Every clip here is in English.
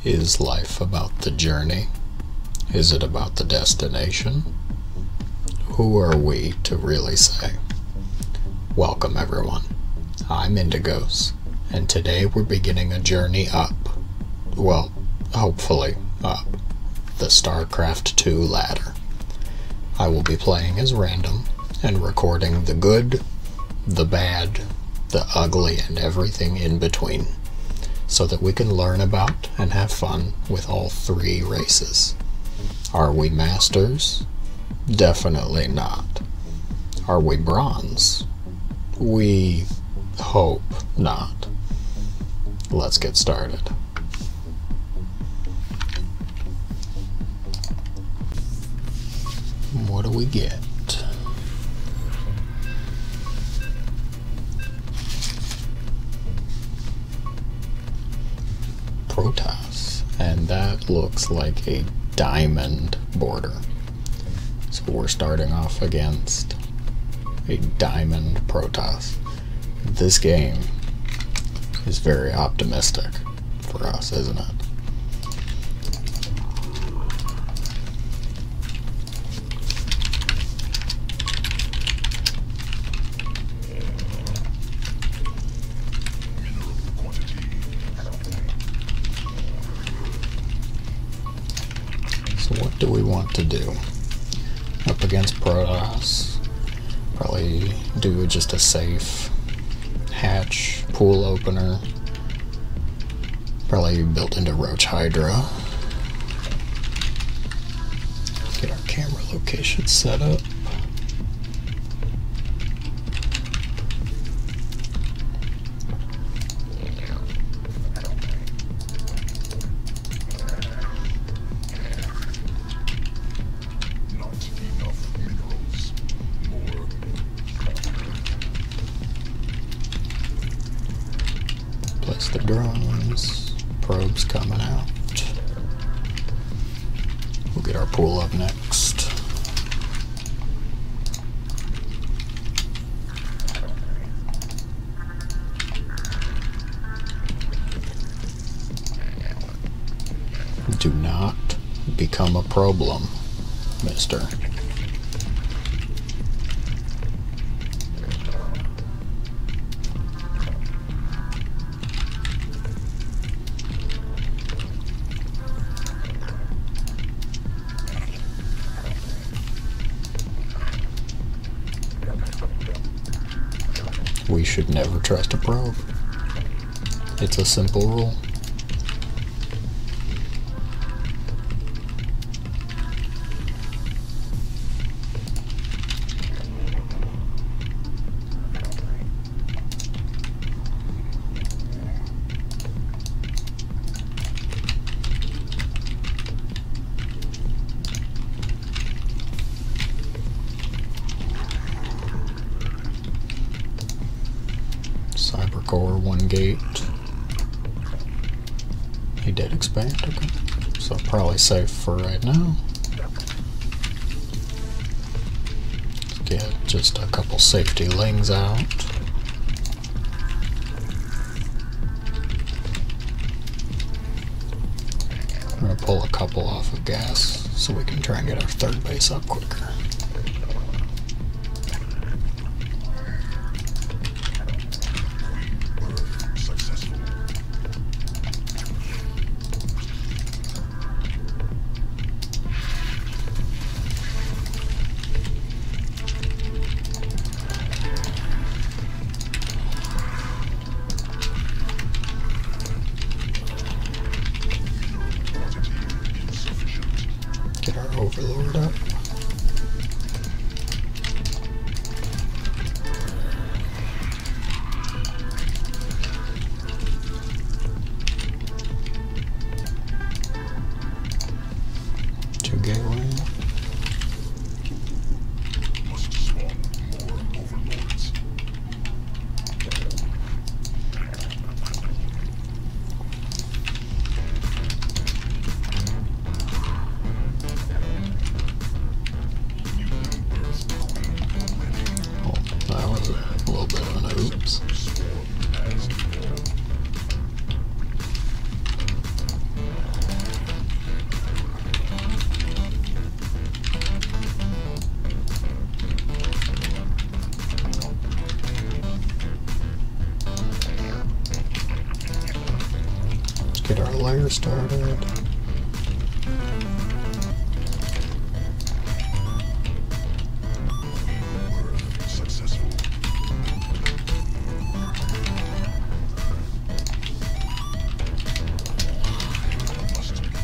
Is life about the journey? Is it about the destination? Who are we to really say? Welcome everyone, I'm Indigos, and today we're beginning a journey up, well, hopefully up, the Starcraft 2 ladder. I will be playing as random and recording the good, the bad, the ugly, and everything in between, so that we can learn about and have fun with all three races. Are we masters? Definitely not. Are we bronze? We hope not. Let's get started. What do we get? Protoss, and that looks like a diamond border. So we're starting off against a diamond Protoss. This game is very optimistic for us, isn't it? So what do we want to do? Up against Protoss, probably do just a safe hatch pool opener, probably built into Roach Hydra. Get our camera location set up. Place the drones, probes coming out. We'll get our pool up next. Do not become a problem, mister. We should never trust a probe. It's a simple rule. Cybercore, one gate. He did expand, okay. So probably safe for right now. Let's get just a couple safety lings out. I'm gonna pull a couple off of gas so we can try and get our third base up quicker. Get our overlord up. Two gateway. Must spawn more overlords. flare started. Successful. Must be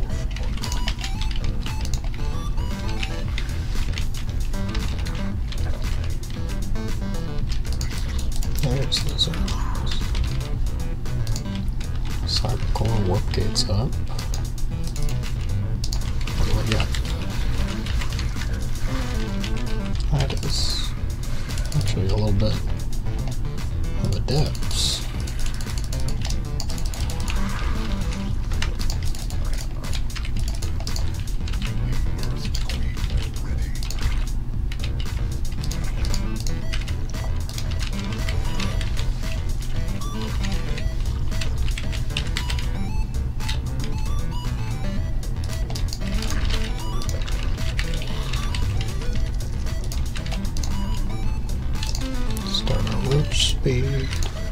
There's the Zerg. Cybercore warp gates up. What do we got? That is actually a little bit of a depths. Start our root speed.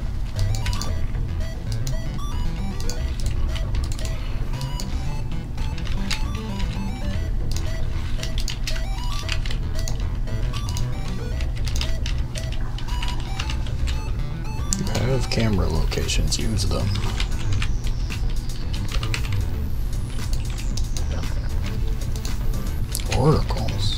You have camera locations, use them. Oracles.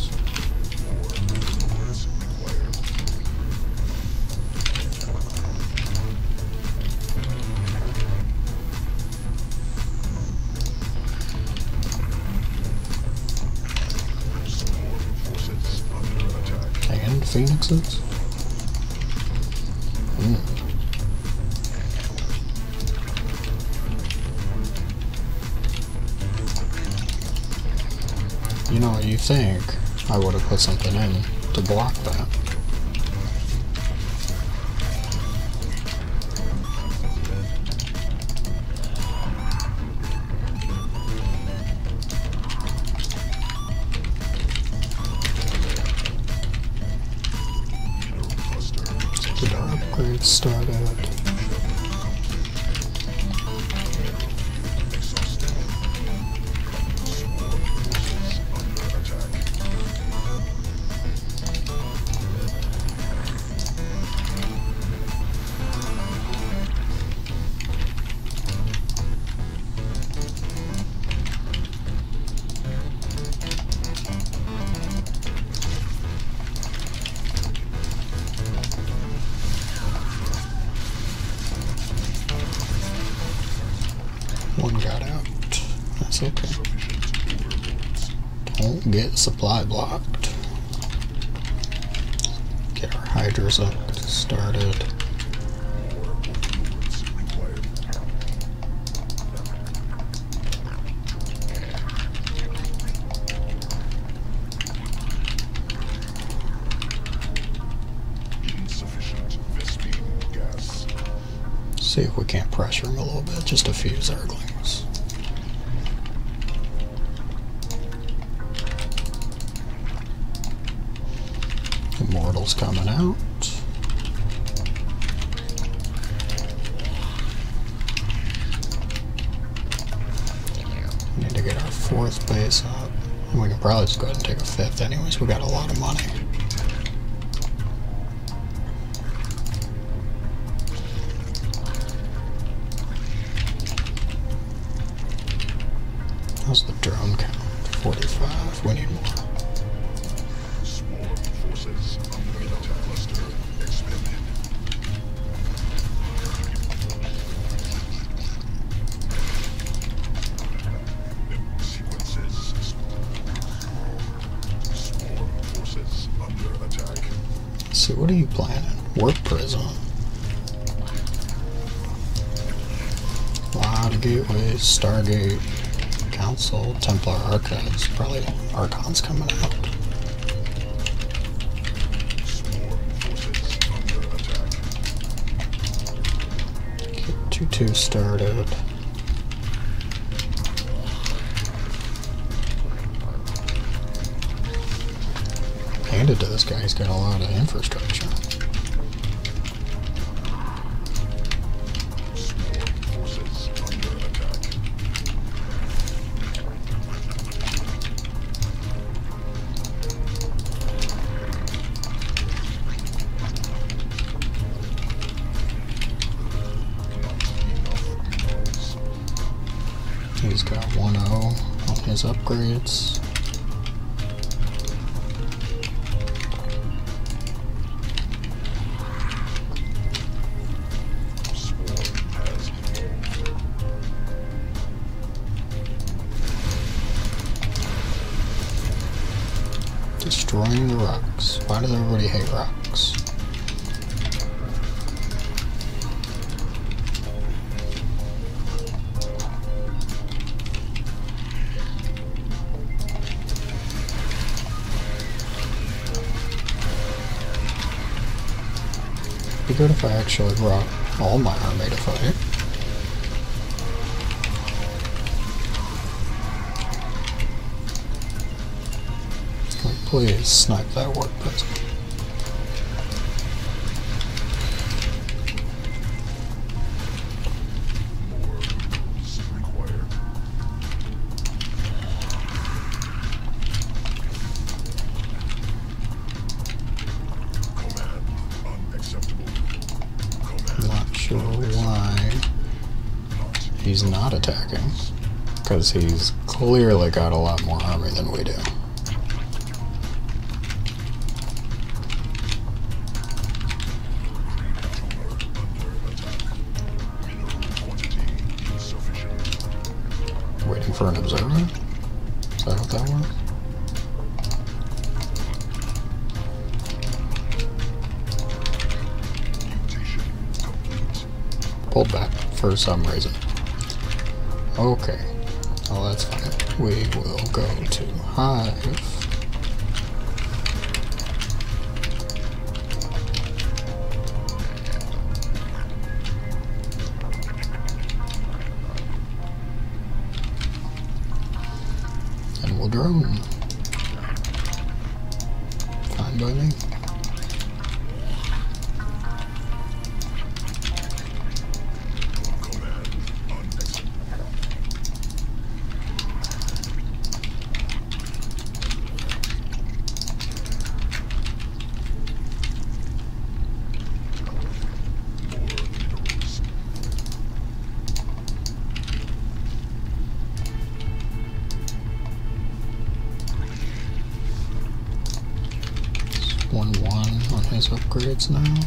And phoenixes? You know, you think I would have put something in to block that. Get our upgrades started. One got out. That's okay. Don't get supply blocked. Get our hydras up started. See if we can't pressure him a little bit, just a few Zerglings. Immortals coming out. We need to get our 4th base up. And we can probably just go ahead and take a 5th anyways, we got a lot of money. How's the drone count? 45. We need more. Swarm forces under attack. Cluster expanded. Sequences. Swarm forces under attack. So what are you planning? Warp prison. A lot of gateways, Stargate. Council, Templar Archives, probably Archon's coming out. Swarm forces under attack. Get 2-2 started. Handed to this guy, he's got a lot of infrastructure. Swarm forces under attack. got 1-0 on his upgrades. Destroying the rocks. Why does everybody hate rocks? It'd be good if I actually brought all my army to fight. Please snipe that warp prison. Not sure why he's not attacking, because he's clearly got a lot more army than we do. Waiting for an observer? Is that how that works? Pulled back for some reason. Okay. Oh, that's fine. We will go to Hive. And we'll drone. Fine by me. One on his upgrades now.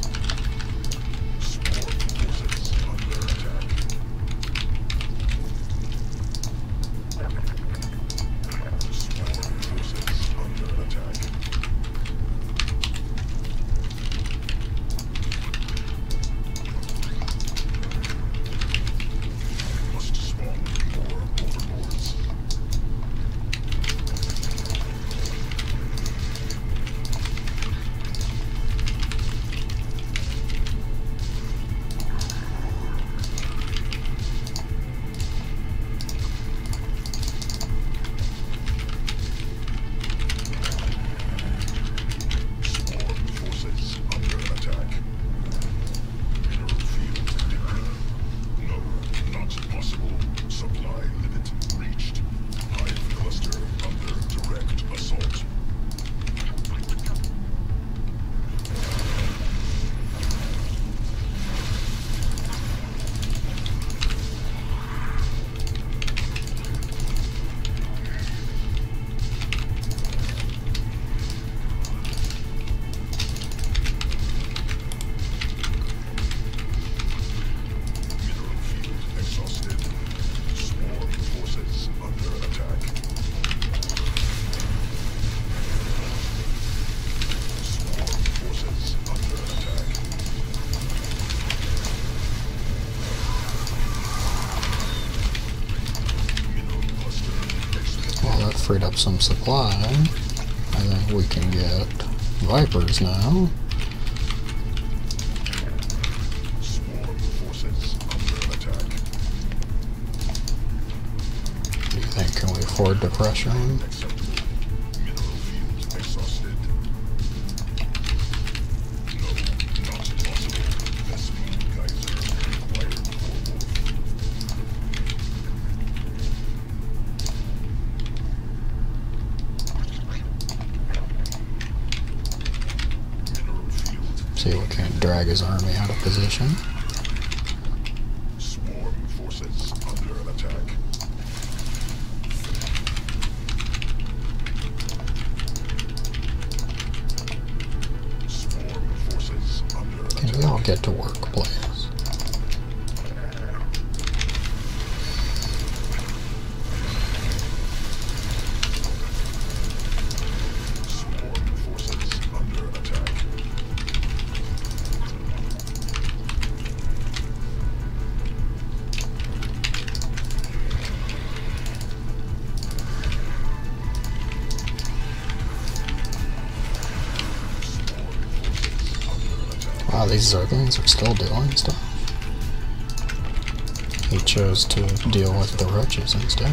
Freed up some supply. I think we can get Vipers now. Do you think, can we afford to pressure him? See if we can't drag his army out of position. Swarm forces under attack. these Zerglings are still doing stuff. He chose to deal with the roaches instead.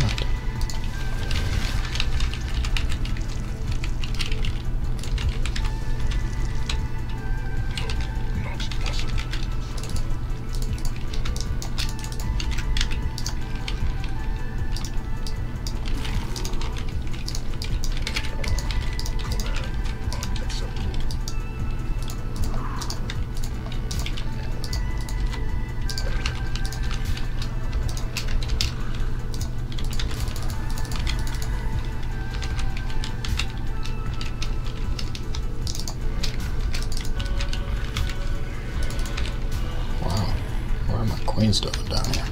Queen's doing down here.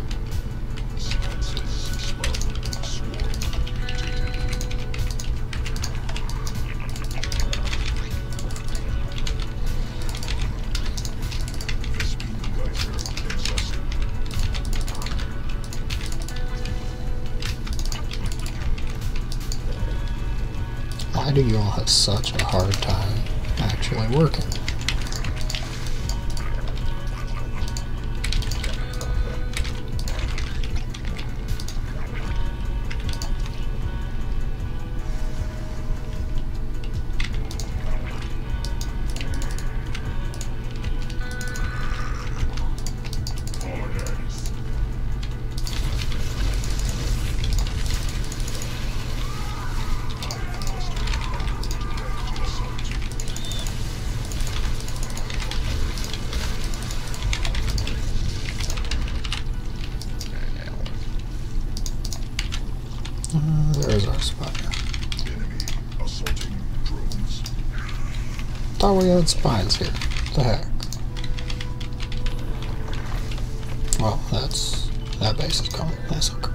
Why do you all have such a hard time actually working? There's our spire. Enemy assaulting drones. Thought we had spines here. What the heck? Well, that base is gone. That's okay.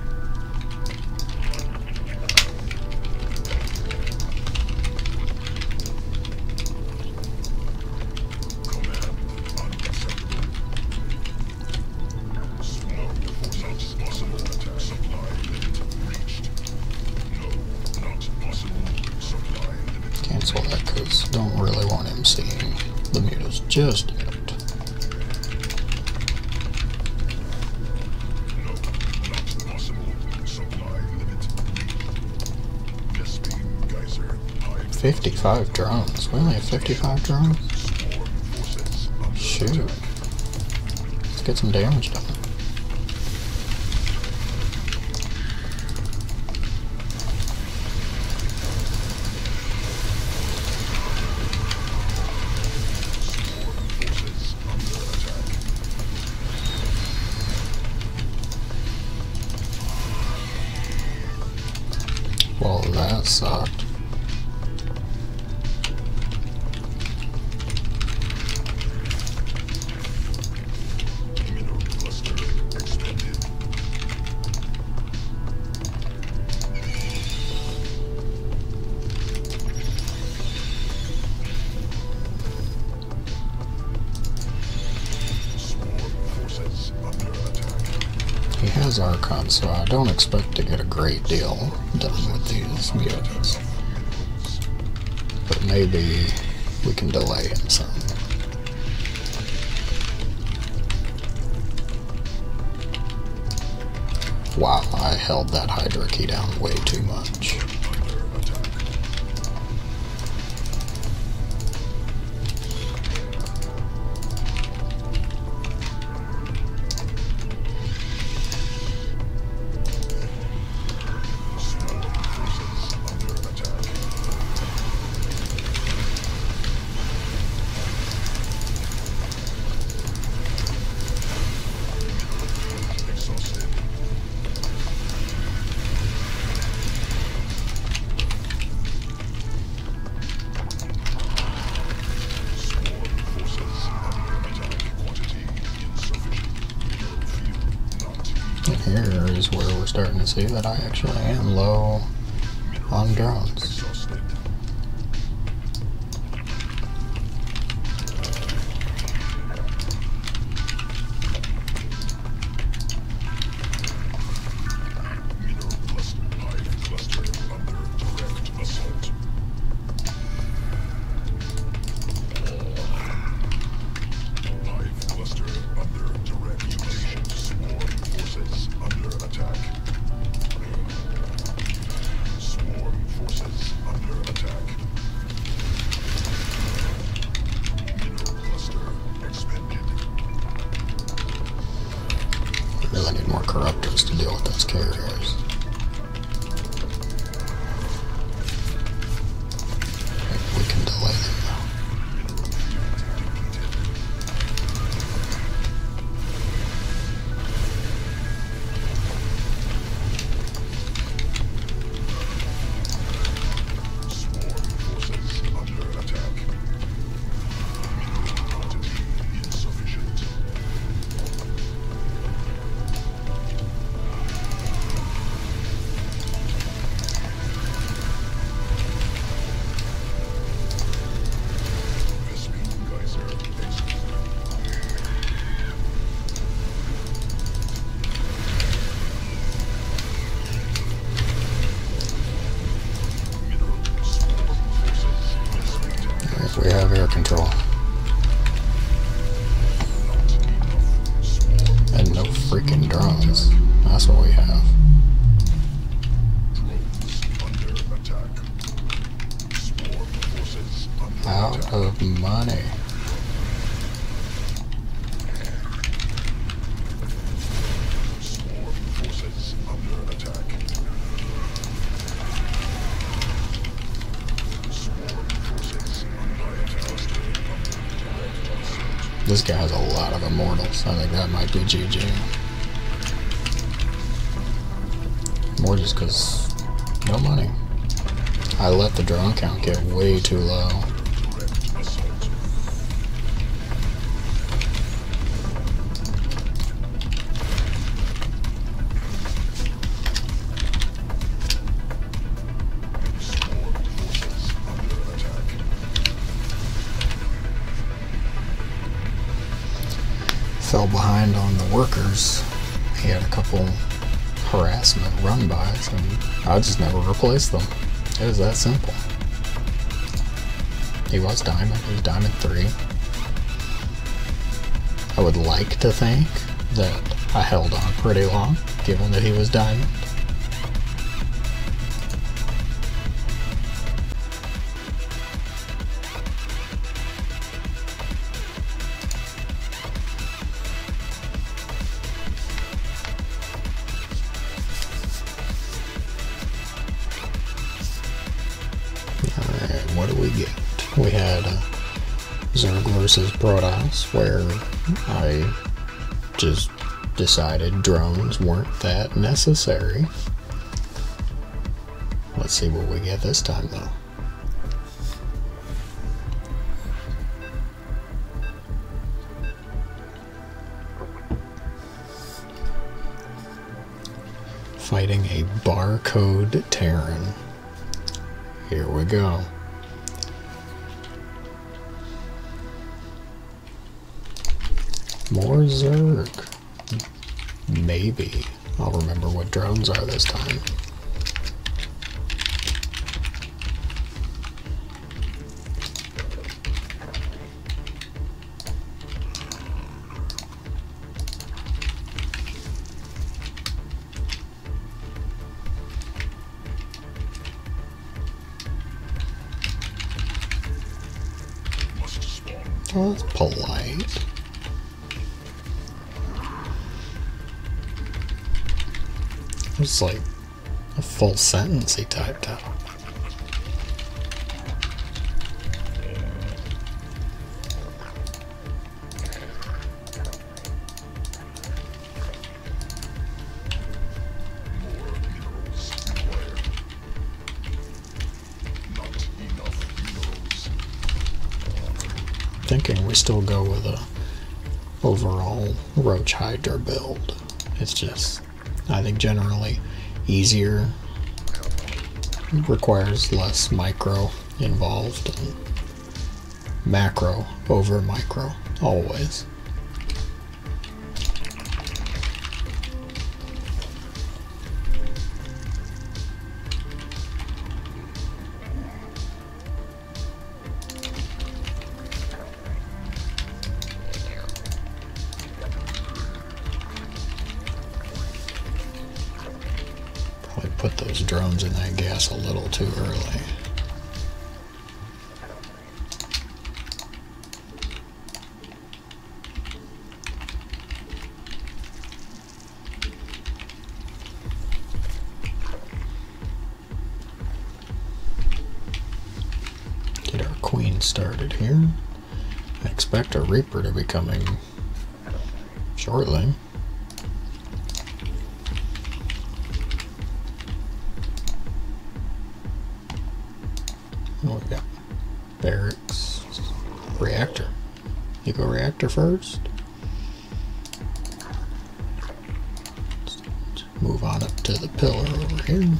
Cancel that because don't really want him seeing the mutas just yet. No, not possible. Supply limit. This beam geyser. 55 drones. We only have 55 drones? Swarm forces under Shoot. attack. Let's get some damage done. Well, that sucked. Mineral cluster expanded. Swarm forces under attack. He has Archon, so I don't expect to get a great deal done with these mutants. But maybe we can delay him some. Wow, I held that Hydra key down way too much. Under attack. Swarm forces under attack. Exhausted. Swarm forces under attack. Quantity insufficient. Mineral field not And here is where we're starting to see that I actually am low on drones. exhausted. Mineral cluster, hive cluster under direct assault. corruptors to deal with those carriers. Maybe we can delay them though. We have air control. And no freaking drones. That's what we have. Out of money. This guy has a lot of immortals. I think that might be GG. More just because no money. I let the drone count get way too low. Fell behind on the workers. He had a couple harassment run-bys and I just never replaced them. It was that simple. He was diamond. He was diamond 3. I would like to think that I held on pretty long, given that he was diamond. What do we get? We had Zerg versus Protoss, where I just decided drones weren't that necessary. Let's see what we get this time, though. Fighting a barcode Terran. Here we go. More Zerg. Maybe. I'll remember what drones are this time. Oh, that's polite. It's like a full sentence he typed out. Thinking we still go with a overall Roach Hydra build. It's just, I think, generally easier, requires less micro involved, and macro over micro, always. Put those drones in that gas a little too early. Queen started here. I expect a Reaper to be coming shortly. What we got? Barracks. Reactor. You go reactor first. Let's move on up to the pillar over here.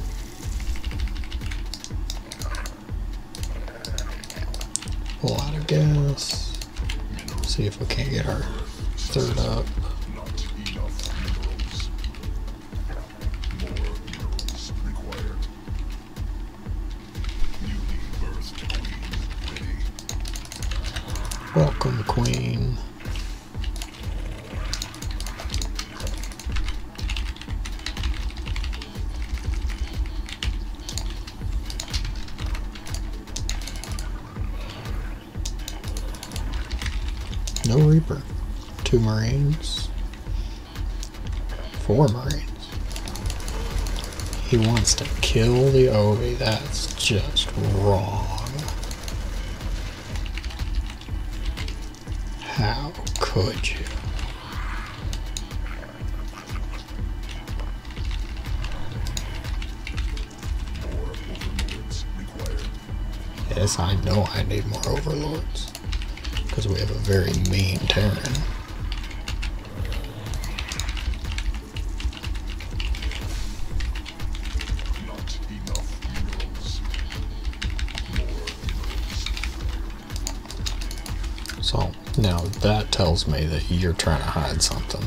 Pull out of gas. See if we can't get our third up. Welcome, Queen. No Reaper. 2 Marines. 4 Marines. He wants to kill the Ovi. That's just wrong. How could you? Yes, I know I need more overlords. Because we have a very mean Terran. So now that tells me that you're trying to hide something.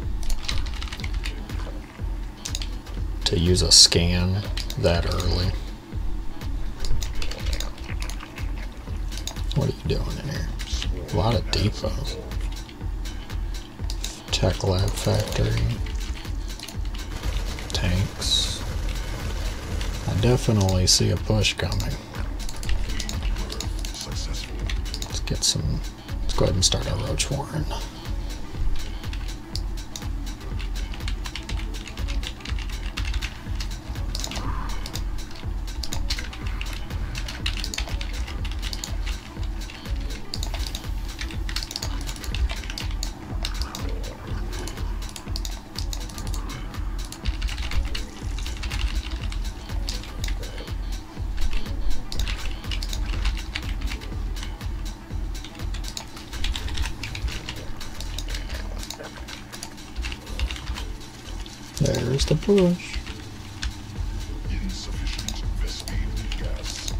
To use a scan that early. What are you doing in here? A lot of depots. Tech lab factory. Tanks. I definitely see a push coming. Let's get some. Let's go ahead and start our roach warren. There's the push. Insufficient Vespine gas.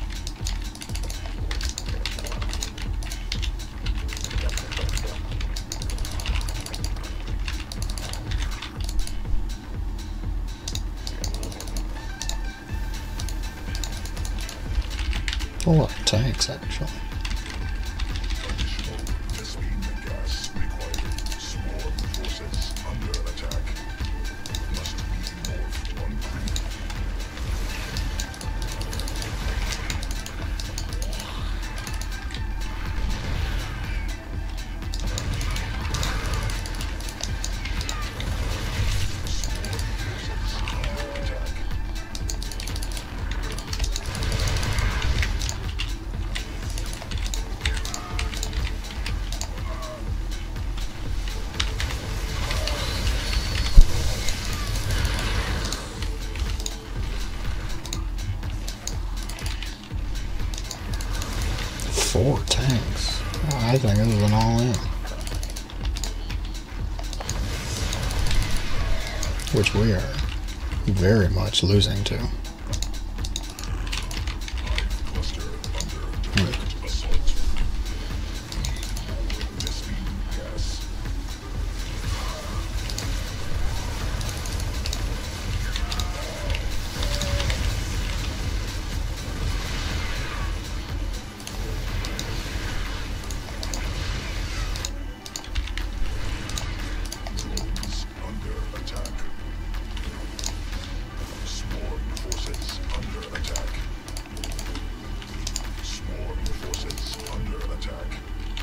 A lot of tanks, actually. Additional Vespine gas required. Sworn forces under attack. Must be morphed on creep. Four tanks. I think this is an all-in. Which we are very much losing to. Cluster under direct assault. Vespine gas. Drones under attack. Sworn forces under attack. Sworn forces under attack.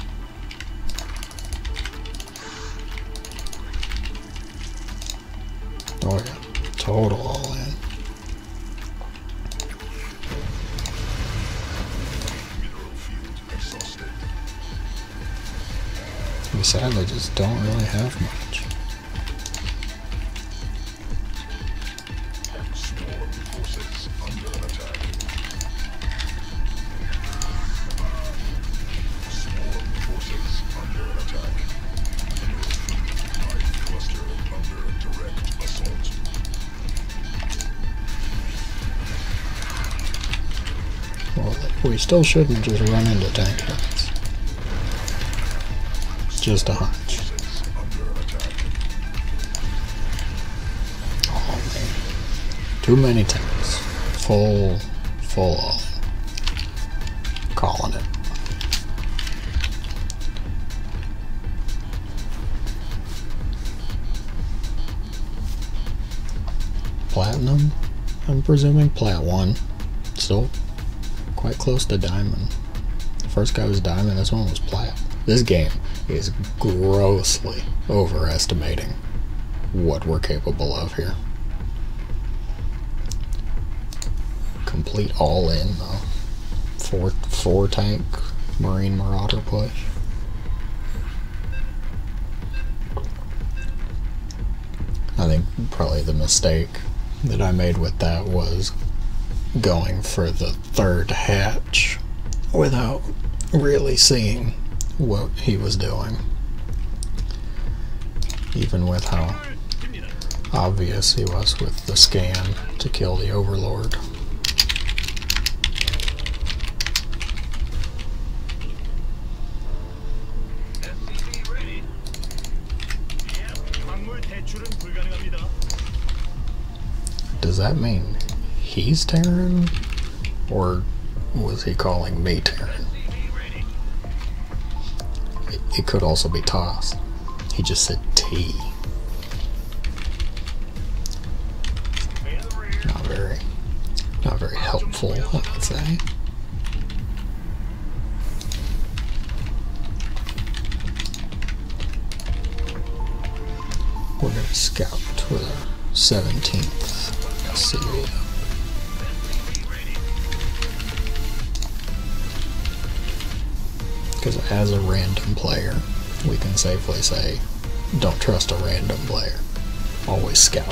Oh yeah, total all-in. Mineral field sadly just don't really have much. Sworn forces under attack. Sworn forces under attack. Hive cluster under direct assault. Well, we still shouldn't just run into tank units. Just a hunch. Oh man. Too many tanks. Full all. Calling it. Platinum? I'm presuming Plat 1. Still quite close to Diamond. The first guy was Diamond, this one was Plat. This game is grossly overestimating what we're capable of here. Complete all-in though. Four tank Marine Marauder push. I think probably the mistake that I made with that was going for the third hatch without really seeing what he was doing, even with how obvious he was with the scan to kill the Overlord. Does that mean he's Terran, or was he calling me Terran? It could also be tossed. He just said T. Not very helpful, I would say. We're gonna scout with our 17th SCV. Because as a random player, we can safely say, don't trust a random player. Always scout.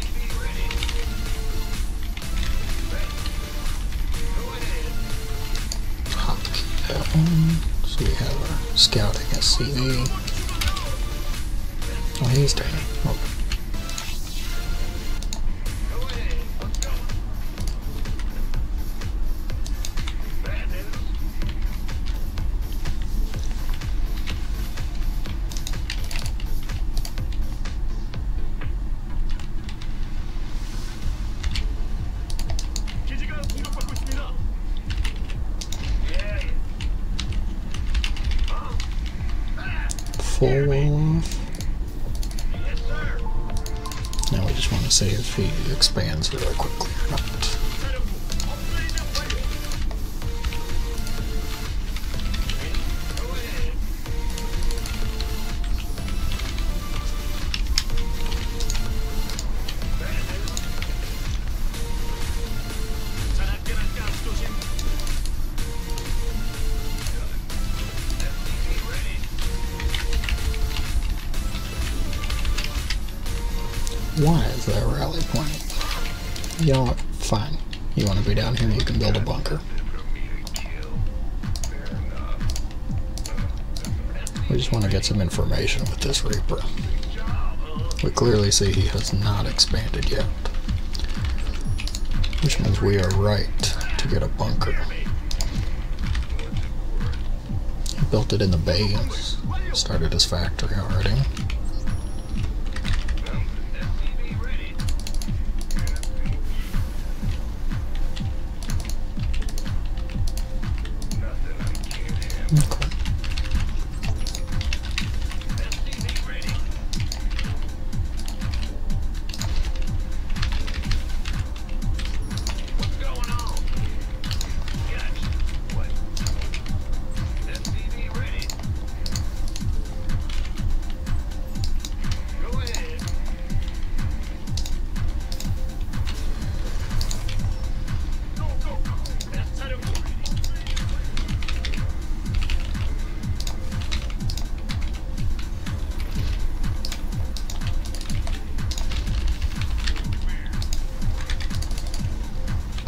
So we have our scouting SCV. Oh, he's turning. Okay. Full wall off. Now we just want to see if he expands really quickly or not. Why is that rally point? You know what? Fine. You want to be down here, you can build a bunker. We just want to get some information with this Reaper. We clearly see he has not expanded yet, which means we are right to get a bunker. He built it in the base, started his factory already. Okay.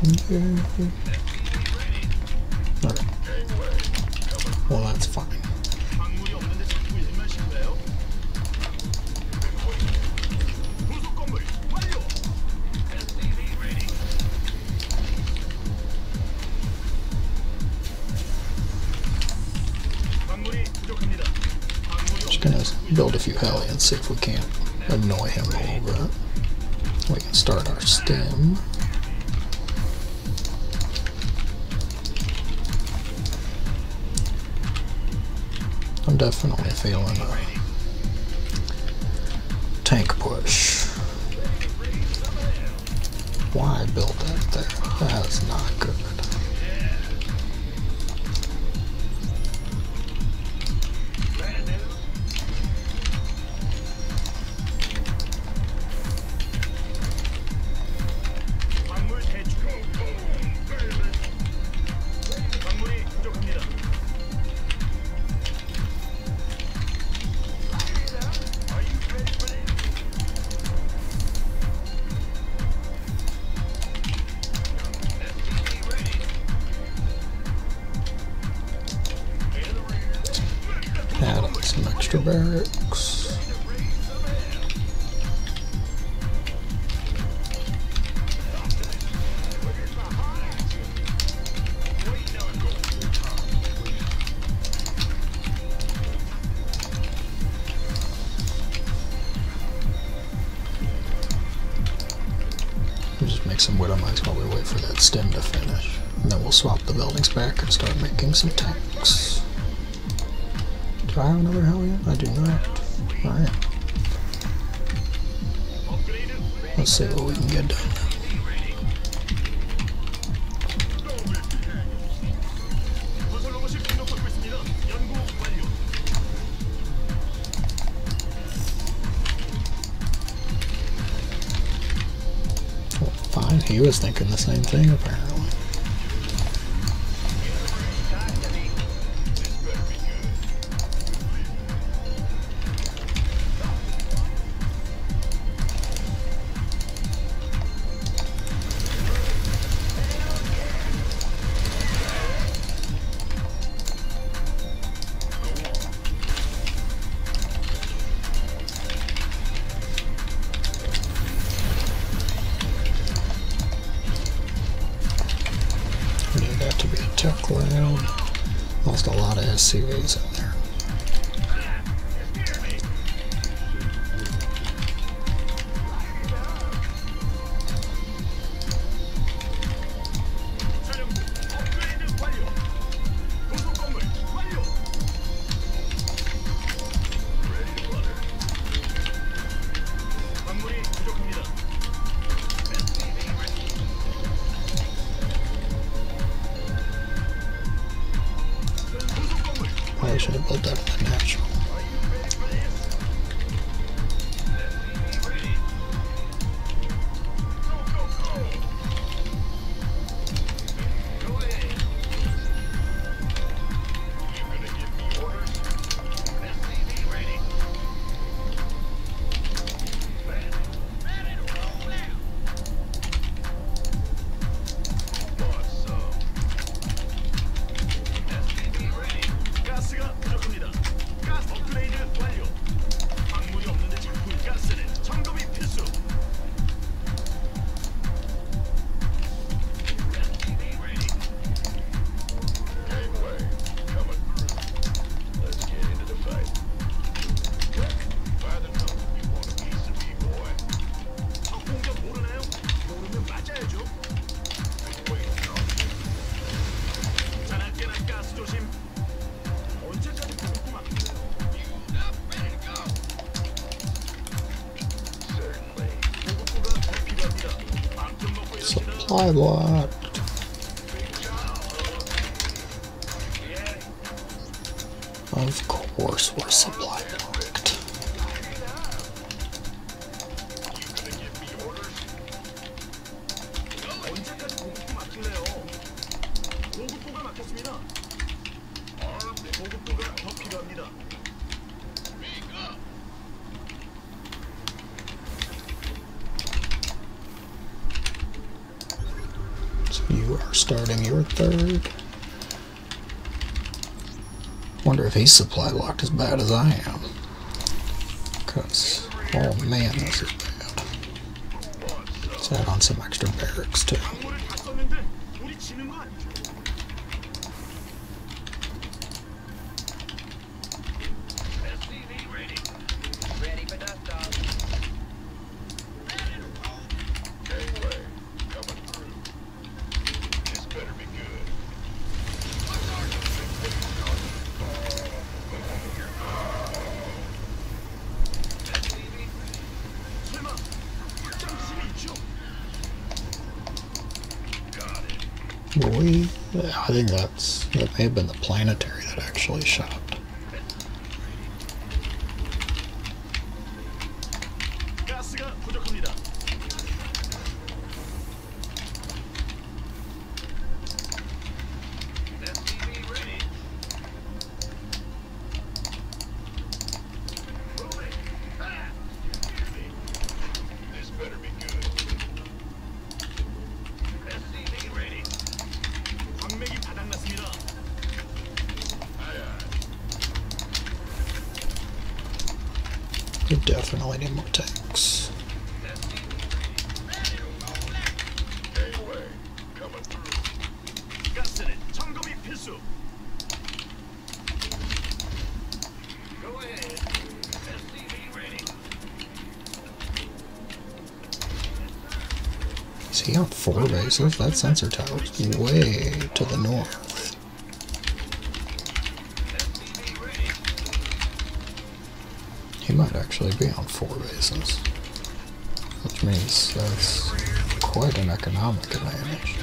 Alright. Well, that's fine. Just gonna build a few Hellions, see if we can't annoy him a little bit. We can start our stem. I'm definitely feeling a tank push. Why build that there? That's not good. Some extra barracks. We'll just make some widow mines while we wait for that stem to finish. And then we'll swap the buildings back and start making some tanks. Do I have another Hellion? I do not. Alright. Let's see what we can get done. Well, fine, he was thinking the same thing apparently. To be a tech lab. Lost a lot of SCVs in there. I should have built that in the natural. Supply blocked. Of course we're supply blocked. You are starting your third. Wonder if he's supply locked as bad as I am. Because, oh man, this is bad. Let's add on some extra barracks too. I think that may have been the planetary that actually shot. We definitely need more tanks. Is he on 4 bases? That sensor tower's way to the north. He might actually be on 4 bases, which means that's quite an economic advantage.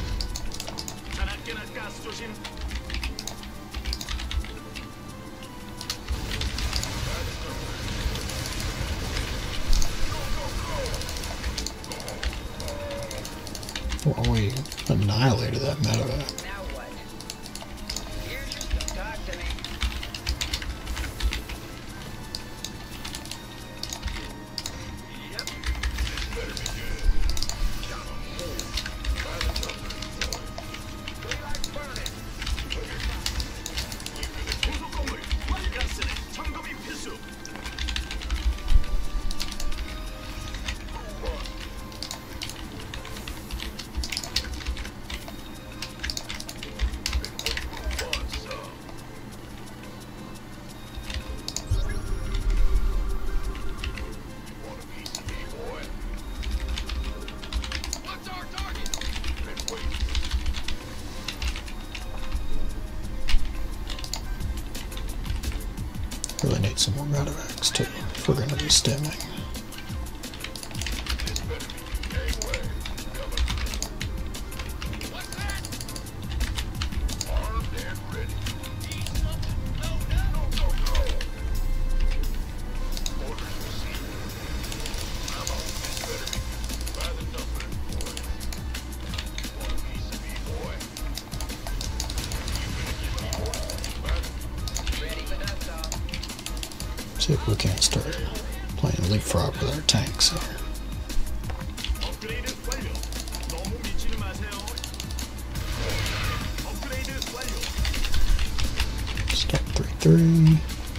Well, we annihilated that medevac. Really need some more medevacs too, if we're going to be stimming. See if we can't start playing leapfrog with our tanks here. Start 3-3.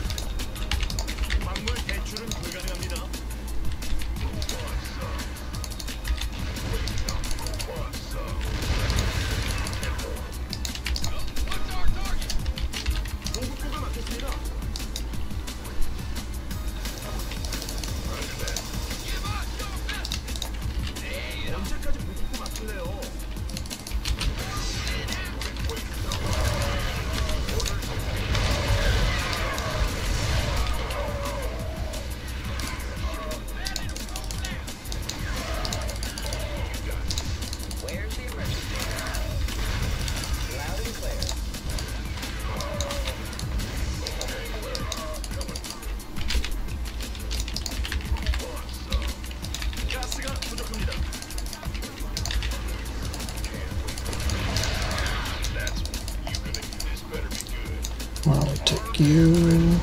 Why don't we take you?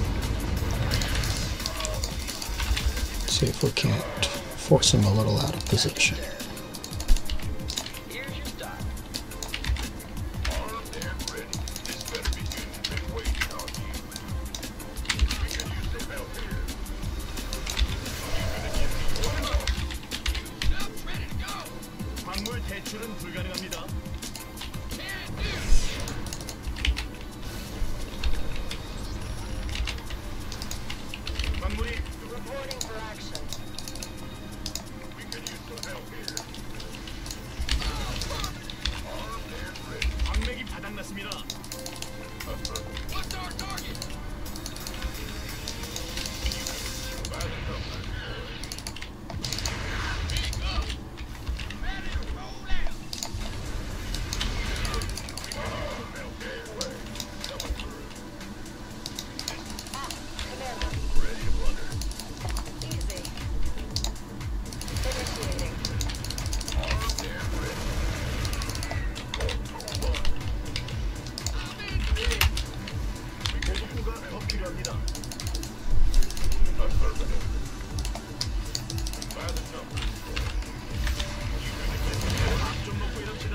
See if we can't force him a little out of position. 대출은 불가능합니다. 광물이 Reporting for action. We could use some help here. 광맥이 바닥났습니다. What's our target? Easy. Initiating. 보급고가 더 필요합니다. 좀 먹고 이럽시다.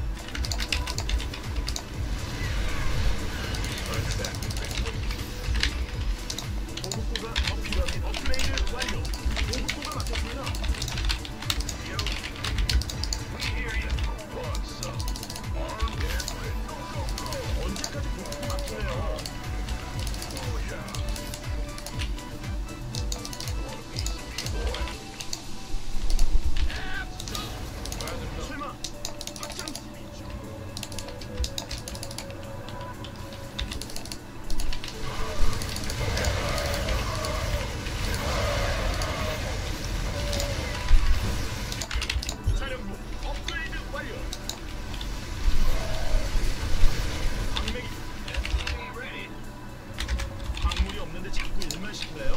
보급고가 더 필요합니다. 업그레이드 완료. 보급고가 막혔습니다. 언제까지 보급고 막히네요. 설마 확장 수비죠? 사령부 업그레이드 완료. 광맥이 ready. 광물이 없는데 자꾸 일만 시키네요.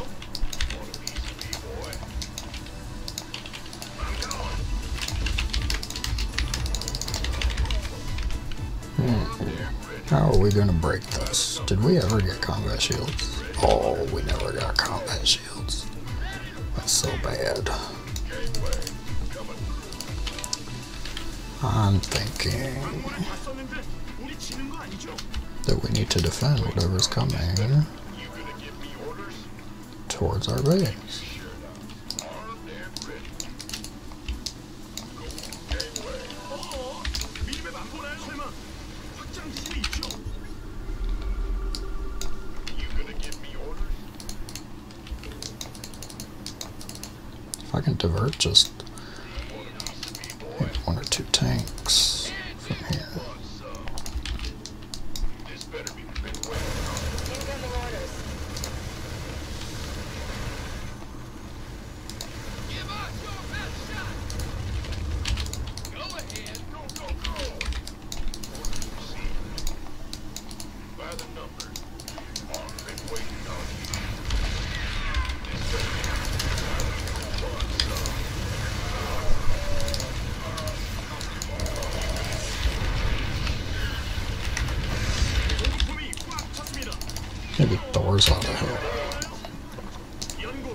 How are we gonna break this? Did we ever get combat shields? Oh, we never got combat shields. That's so bad. I'm thinking 광물을 다 썼는데 우리 지는 거 아니죠? that we need to defend whatever's coming towards our base. 미니맵 안 보나요? 설마 확장 지진이 있죠? If I can divert just maybe one or two tanks from here. Incoming orders. Give us your best shot. Go ahead. Go. By the numbers. I've been waiting on you. 보급품이 꽉 찼습니다. Maybe Thor's ought to help. 연구.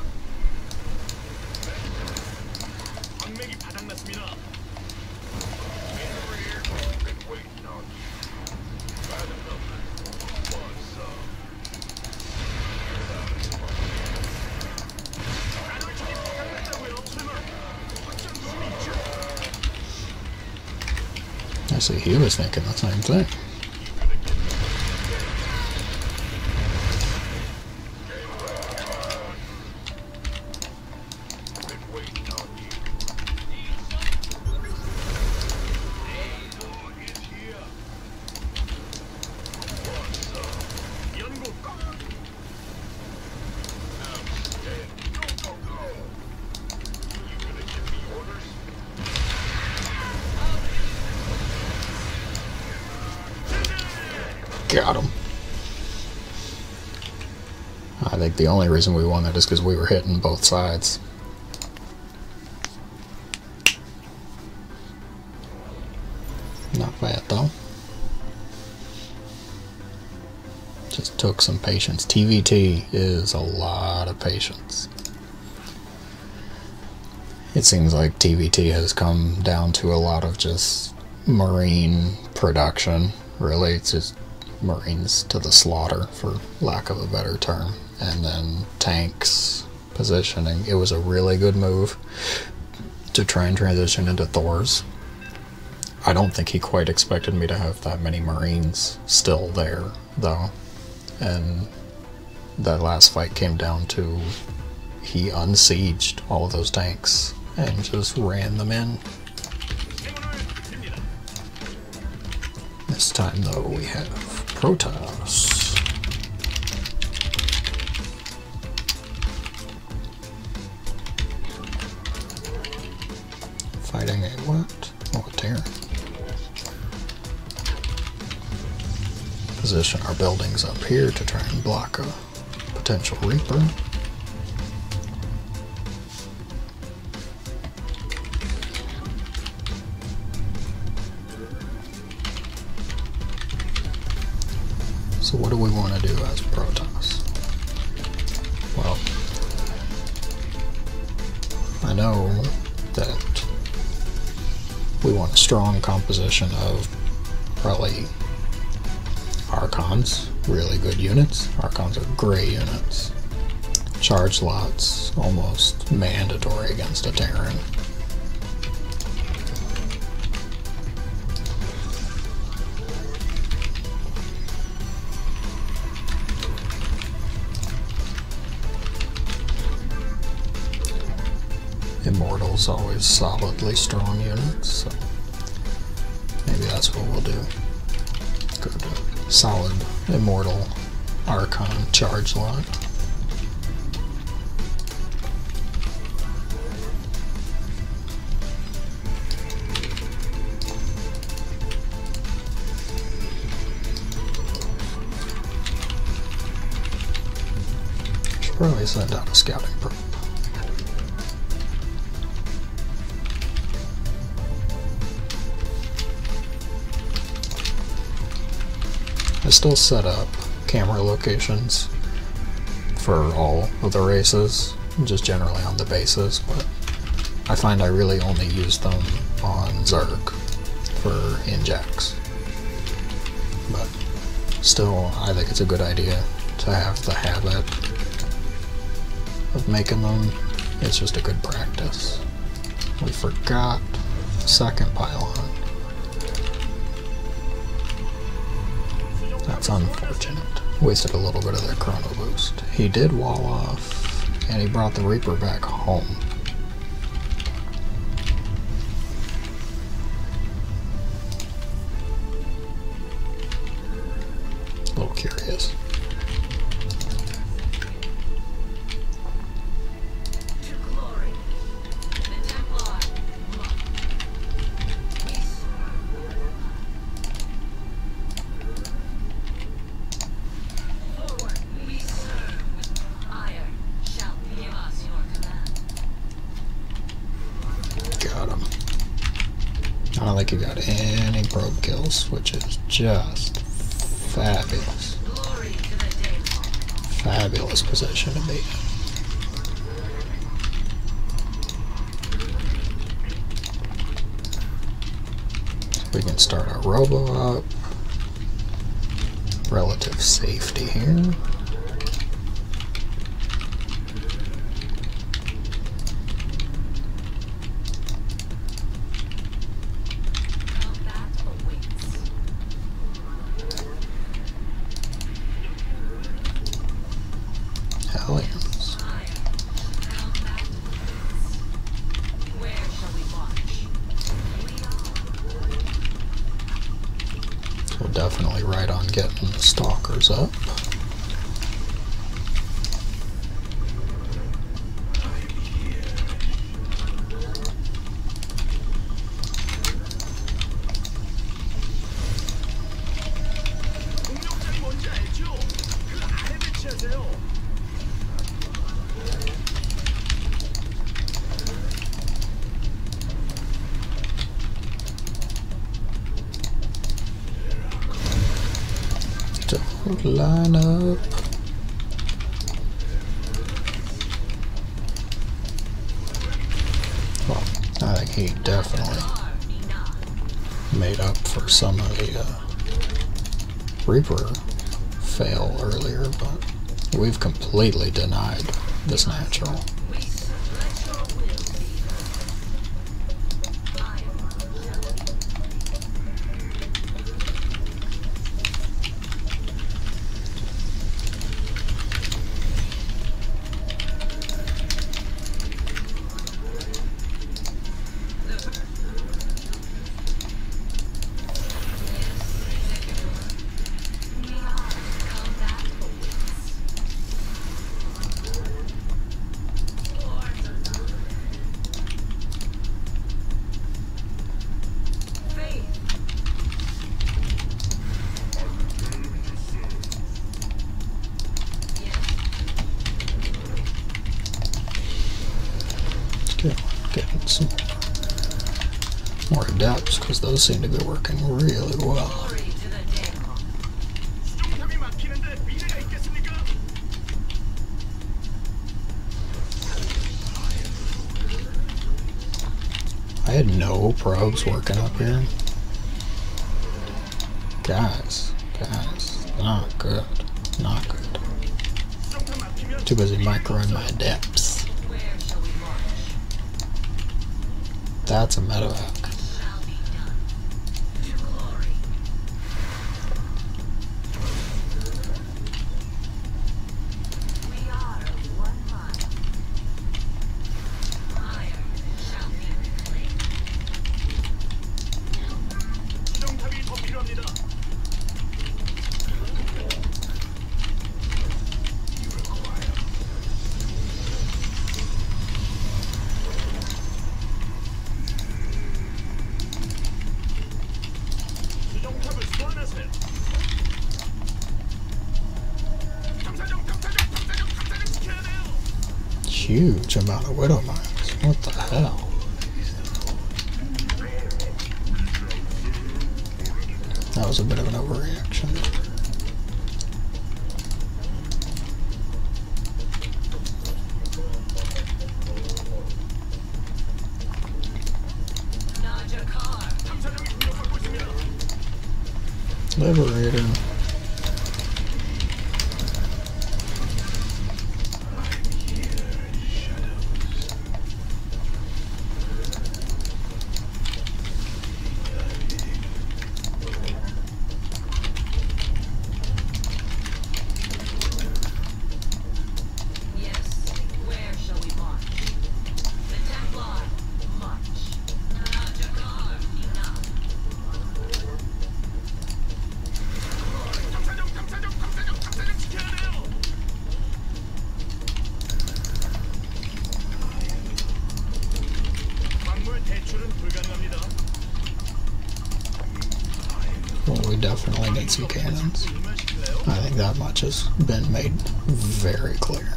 광맥이 바닥났습니다. Been waiting on you. By the numbers. What's up? 안쪽이 바닥났다고요? 설마 확장 지진이 있죠? I see he was thinking the same thing. Been waiting on you. It's here. What's up? 연구. Go. You gonna give me orders? Got him. I think the only reason we won that is because we were hitting both sides. Not bad though. Just took some patience. TVT is a lot of patience. It seems like TVT has come down to a lot of just marine production. Really, it's just Marines to the slaughter, for lack of a better term. And then tanks, positioning. It was a really good move to try and transition into Thors. I don't think he quite expected me to have that many Marines still there, though. And that last fight came down to he unsieged all of those tanks and just ran them in. This time, though, we have Protoss. Fighting a what? Oh, a Terran. Position our buildings up here to try and block a potential Reaper. So what do we want to do as Protoss? Well, I know that we want a strong composition of probably Archons, really good units. Archons are great units. Charge lots, almost mandatory against a Terran. Immortals always solidly strong units, so maybe that's what we'll do. Go to solid Immortal Archon charge lot. Should probably send out a scouting probe. I still set up camera locations for all of the races, just generally on the bases, but I find I really only use them on Zerg for injects. But still, I think it's a good idea to have the habit of making them. It's just a good practice. We forgot the second pylon. That's unfortunate. Wasted a little bit of their chrono boost. He did wall off, and he brought the Reaper back home. A little curious. I don't think he got any probe kills, which is just fabulous. Fabulous position to be in. So we can start our robo up. Relative safety here. Hellions. So definitely right on getting the stalkers up. 공격자이 뭔지 알죠? 그 아래 배치하세요. Don't line up. Well, I think he definitely made up for some of the Reaper fail earlier, but we've completely denied this natural. getting some more adepts, because those seem to be working really well. 수정탑이 막히는데 미래가 있겠습니까? I had no probes working up here. Guys, not good. Not good. 수정탑 막히면 Too busy microing my adepts. That's a medevac. 수정탑이 더 필요합니다. 수정탑을 소환하세요. 탐사정 지켜야 돼요. Huge amount of widow mines. What the hell? That was a bit of an overreaction. 탐사정이 공격받고 있습니다. Liberator. 탐사정 지켜야 돼요. 광물 대출은 불가능합니다. Well, we definitely need some cannons. 불만시킬래요? I think that much has been made very clear.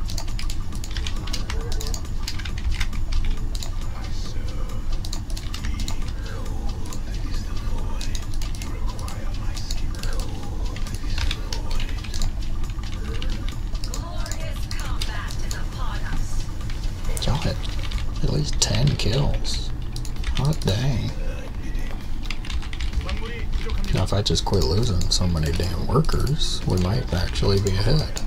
Y'all had at least 10 kills. Hot dang. 광물이 부족합니다. Now if I just quit losing so many damn workers, we might actually be ahead.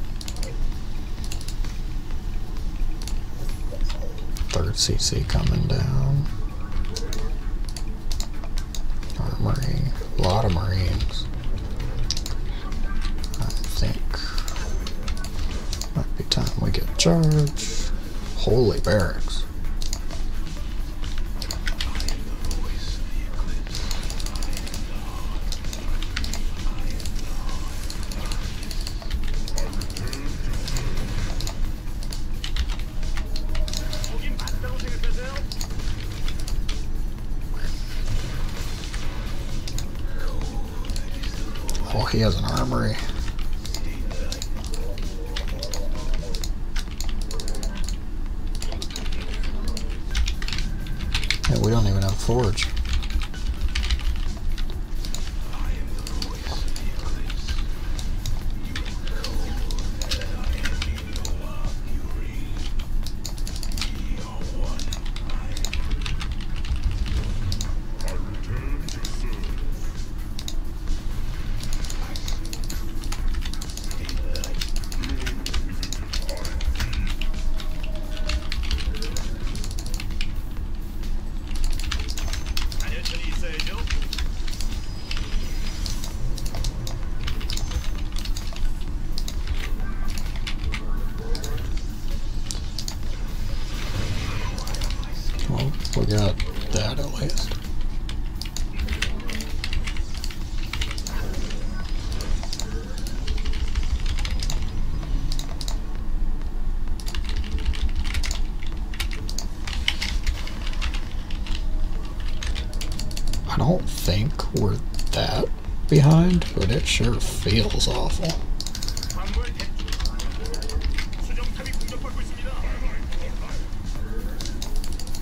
Third CC coming down. Armory. A lot of Marines. I think might be time we get charged. Holy barracks. 거긴 맞다고 생각하세요? Oh, he has an armory. Hey, we don't even have a forge. 안열천이 있어야죠. Well, we got that at least. I don't think we're that behind, but it sure feels awful. 광물 대출. 수정탑이 공격받고 있습니다.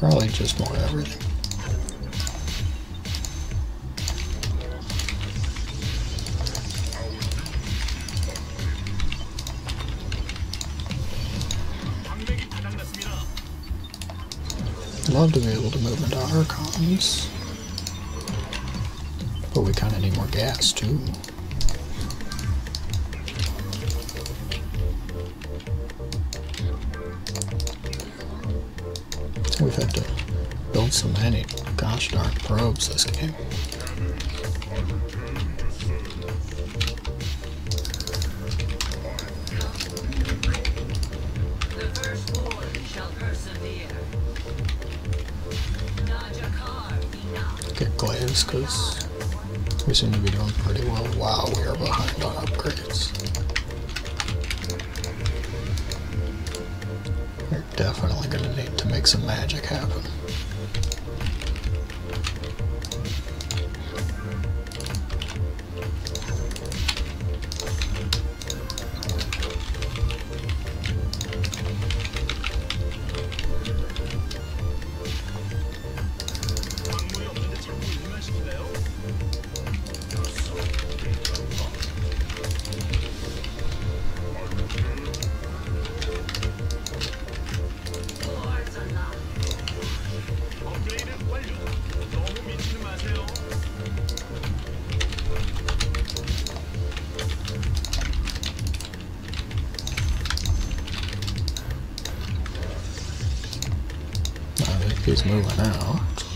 Probably just more everything. Love to be able to move into Archons, but we kind of need more gas too. We've had to build so many gosh darn probes this game. Get glazed because we seem to be doing pretty well. Wow, we are behind on upgrades. We're definitely going to need to make some magic happen. He's moving out.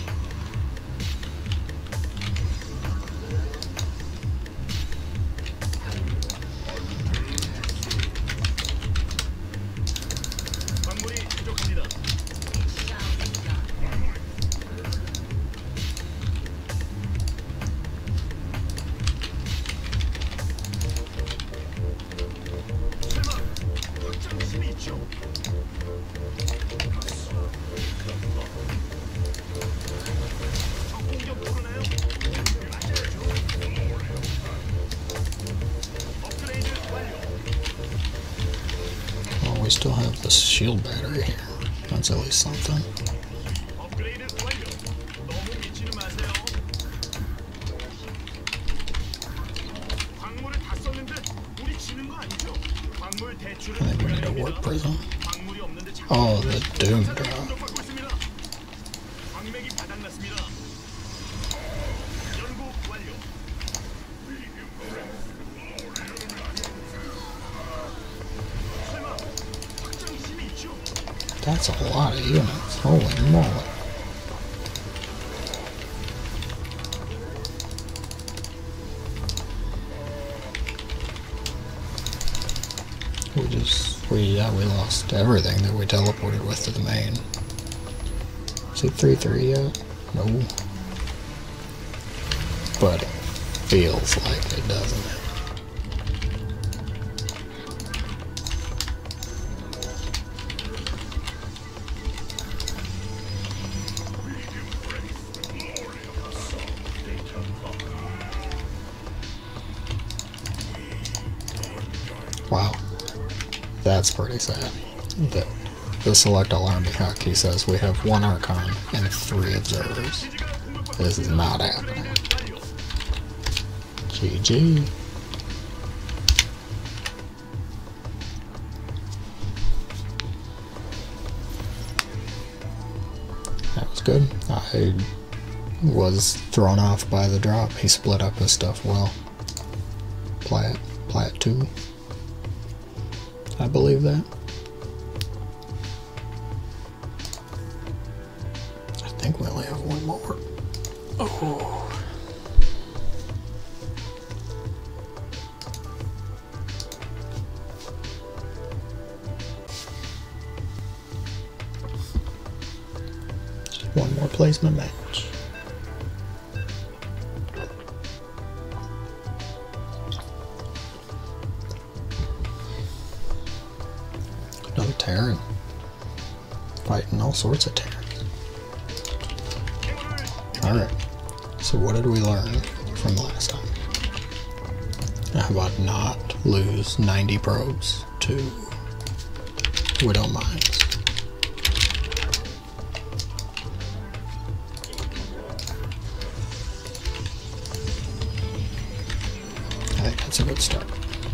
We still have the shield battery here. That's at least something. I think we need a warp prism. Oh, the doom drop. That's a lot of units. Holy moly. We lost everything that we teleported with to the main. Is it 3-3 yet? No. But it feels like it, doesn't it? Wow, that's pretty sad. The select all army hotkey says we have 1 Archon and 3 observers. This is not happening. GG. That was good. I was thrown off by the drop. He split up his stuff well. Plat 2. I believe that. I think we only have 1 more. Oh. Just 1 more placement match. Another Terran. Fighting all sorts of Terrans. Alright, so what did we learn from last time? How about not lose 90 probes to Widow Mines? think that's a good start.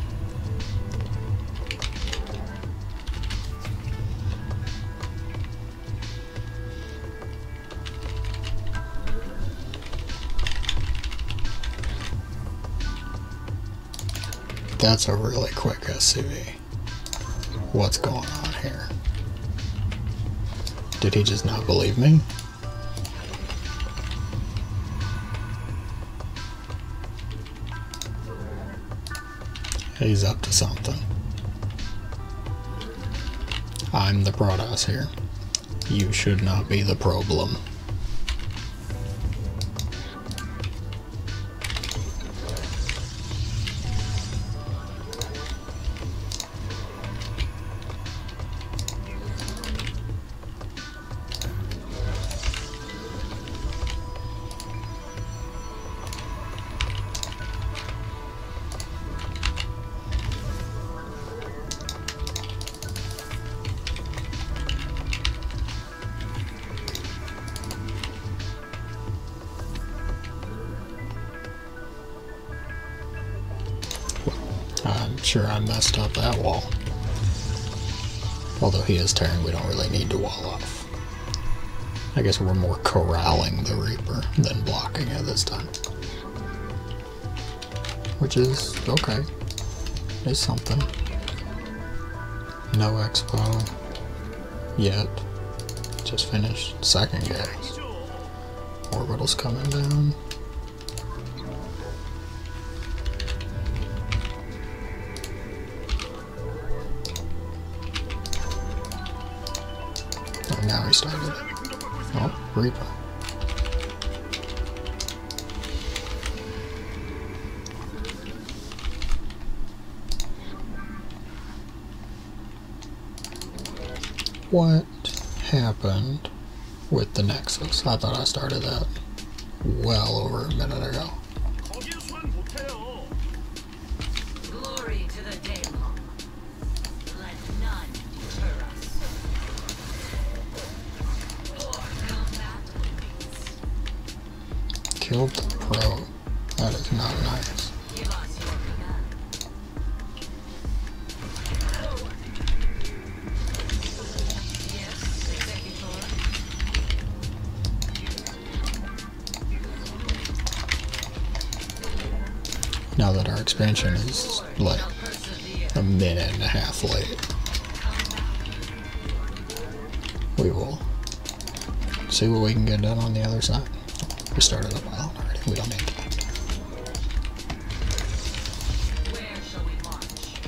That's a really quick SCV. What's going on here? Did he just not believe me? He's up to something. I'm the Protoss here. You should not be the problem. I'm sure I messed up that wall. Although he is Terran, we don't really need to wall off. I guess we're more corralling the Reaper than blocking it this time. Which is okay. It's something. No expo yet. Just finished. Second gas. Orbital's coming down. Oh, now he started. Oh, Reaper. What happened with the Nexus? I thought I started that well over a minute ago. Glory to the Daemon. Let none deter us. For combat wins. Killed the Pro. That is not nice. Give us your command. Forward. Yes, Executor. Now that our expansion is like a minute and a half late, we will see what we can get done on the other side. We started up island already. We don't need that. Where shall we march?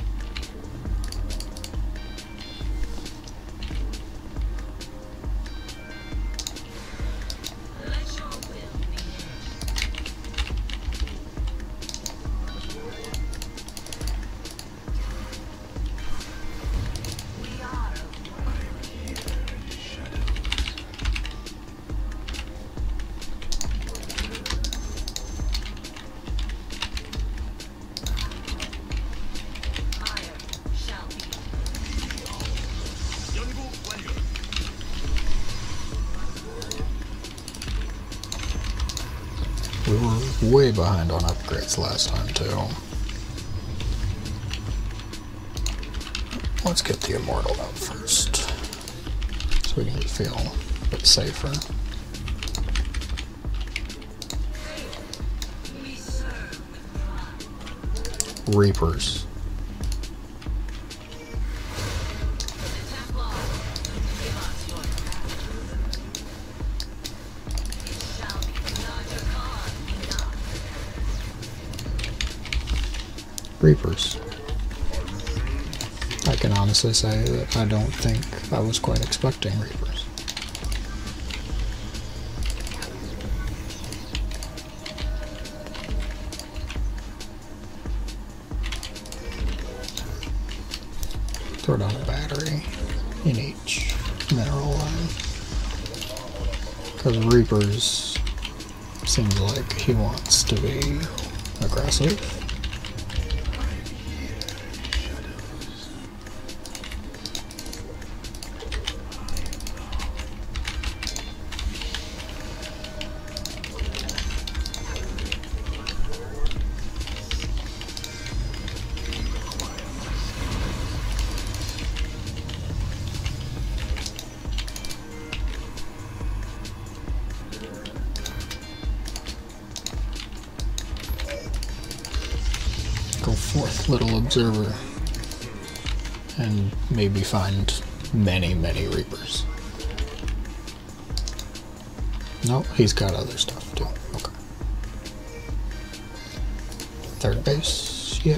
Let your will be we are iron shall be. 연구 완료. We were way behind on upgrades last time too. Let's get the Immortal out first, so we can just feel a bit safer. We serve with pride. Reapers. The Templar, give us your command. It shall be larger Khan enough. Reapers. I can honestly say that I don't think I was quite expecting Reapers. Throw down a battery in each mineral line. Because Reapers seems like he wants to be aggressive. fourth little observer and maybe find many, many Reapers. No, he's got other stuff too. Okay. Third base yet?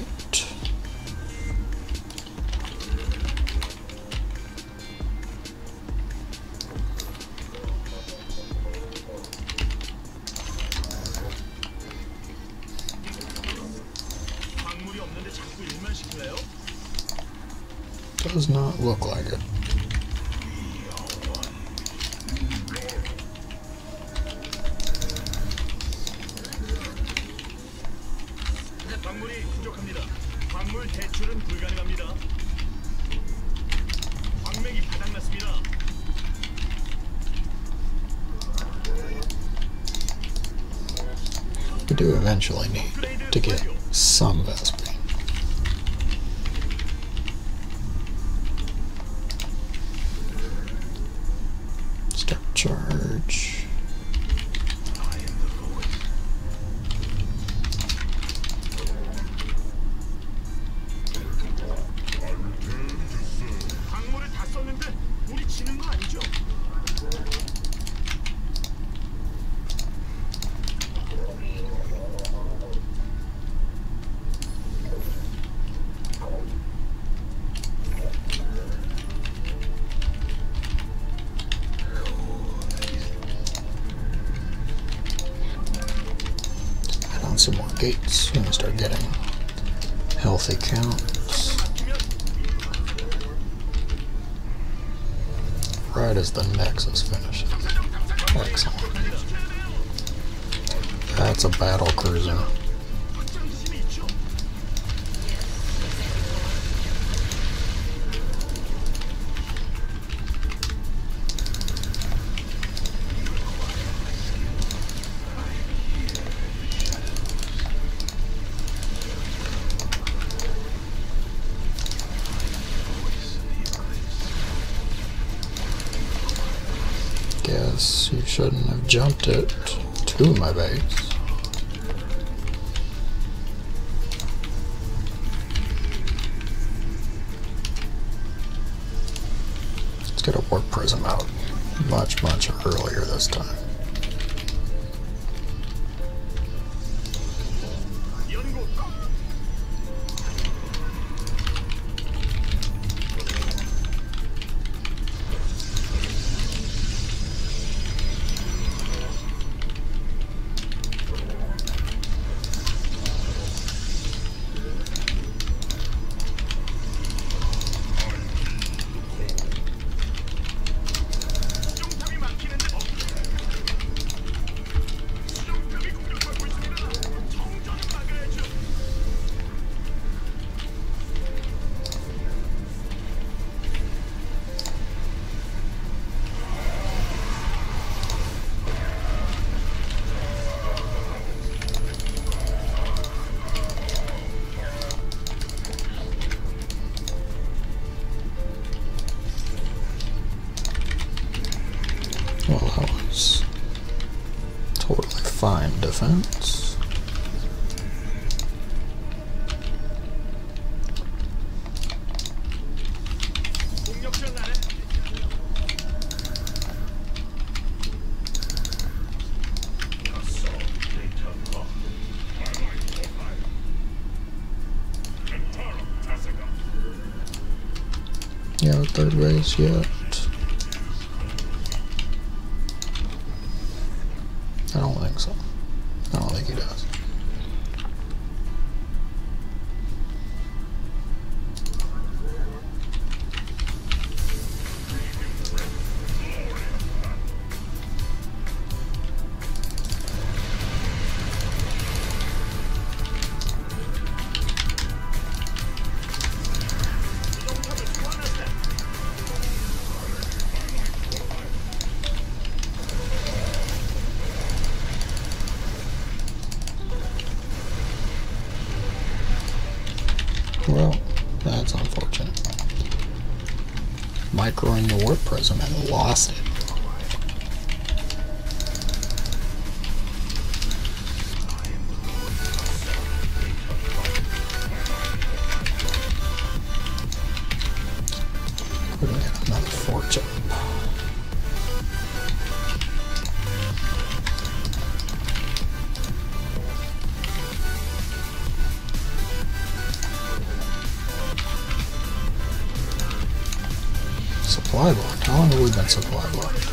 광물이 없는데 자꾸 일만 시킬래요? Does not look like it. 광물이 부족합니다. 광물 대출은 불가능합니다. 광맥이 바닥났습니다. We do eventually need to get some Vespene. Start charge. 광물을 다 썼는데 우리 지는 거 아니죠? Add on some more gates and start getting healthy counts. Right as the Nexus finishes. Excellent. That's a battle cruiser. 확장심이 있죠? Guess you shouldn't have jumped it to my base. Let's get a warp prism out much, much earlier this time. 연구 수정탑이 막히는데 수정탑이 공격받고 있습니다. 정전을 막아야죠. Well, that was totally fine defense. 공격전 안에 Yeah, third base yet. I don't think so. I don't think he does. 수정탑을 소환한다. Well, that's unfortunate. Microing the warp prism and lost it. supply blocked? How long have we been supply blocked?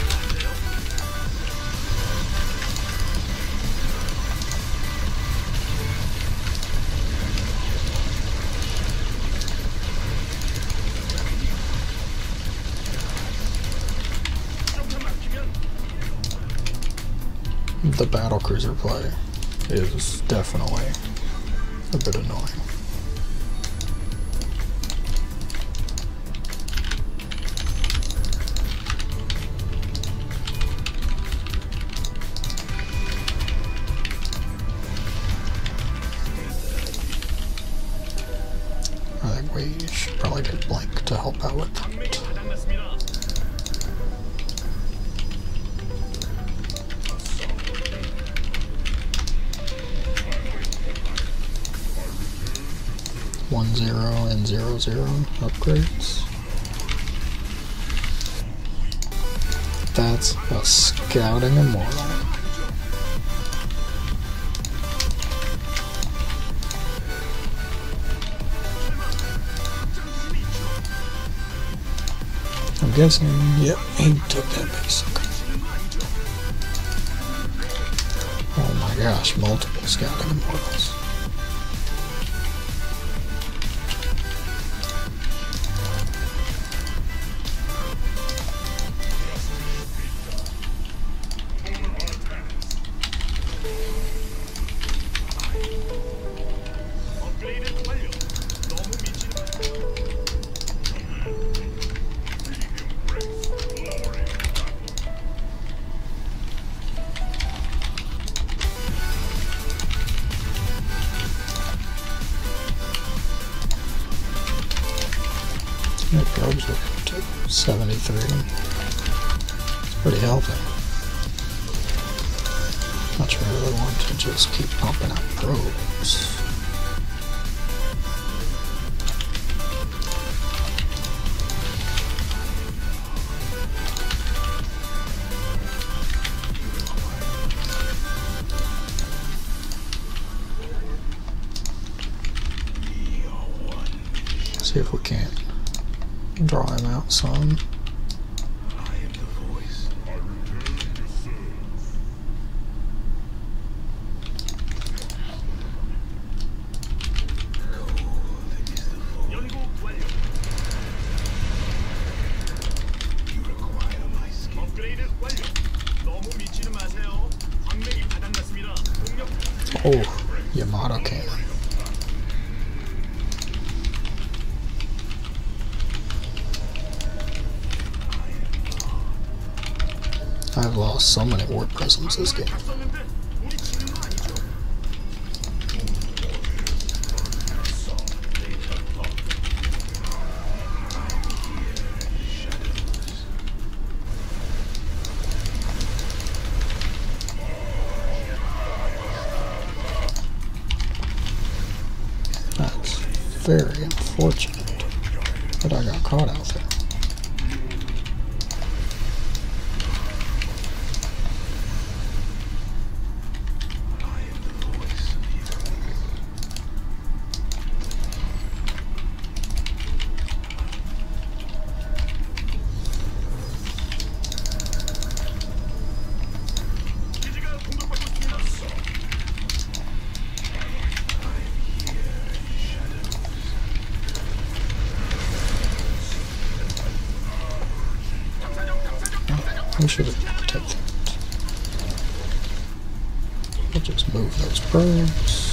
The battlecruiser play is definitely a bit annoying. I think we should probably get Blink to help out with that. One zero and 0-0 upgrades. That's a scouting immortal. I'm guessing, yep, he took that basic. Oh my gosh, multiple scouting immortals. That probes are up to 73. It's pretty healthy. Not sure I really want to just keep pumping out probes. See if we can't draw him out some. I am the voice. I return to serve. Cold is the voice. You require my skill. 업그레이드 완료. 너무 미치는 마세요. 광맥이 바닥났습니다. 공격. Oh, Yamato cannon. I've lost so many warp prisms this game. 썼는데 우리 지는 거 아니죠? That's very unfortunate that I got caught out there. 기지가 공격받고 있습니다. We should have protected it. We'll just move those probes.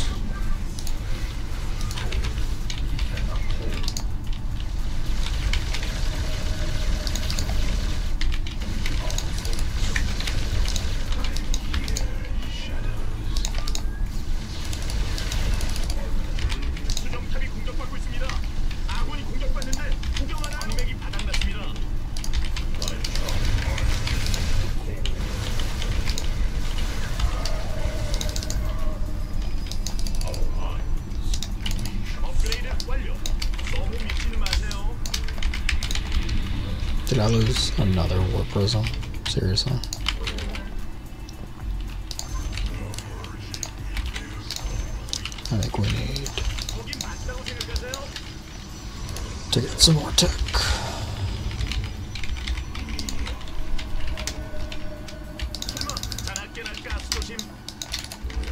수정탑이 공격받고 있습니다. 아군이 공격받는데 구경하나? 광맥이 바닥났습니다. 업그레이드 완료. 너무 미치는 마세요. Did I lose another warp prism? Seriously? I think we need 거기 맞다고 생각하세요? to get some more tech.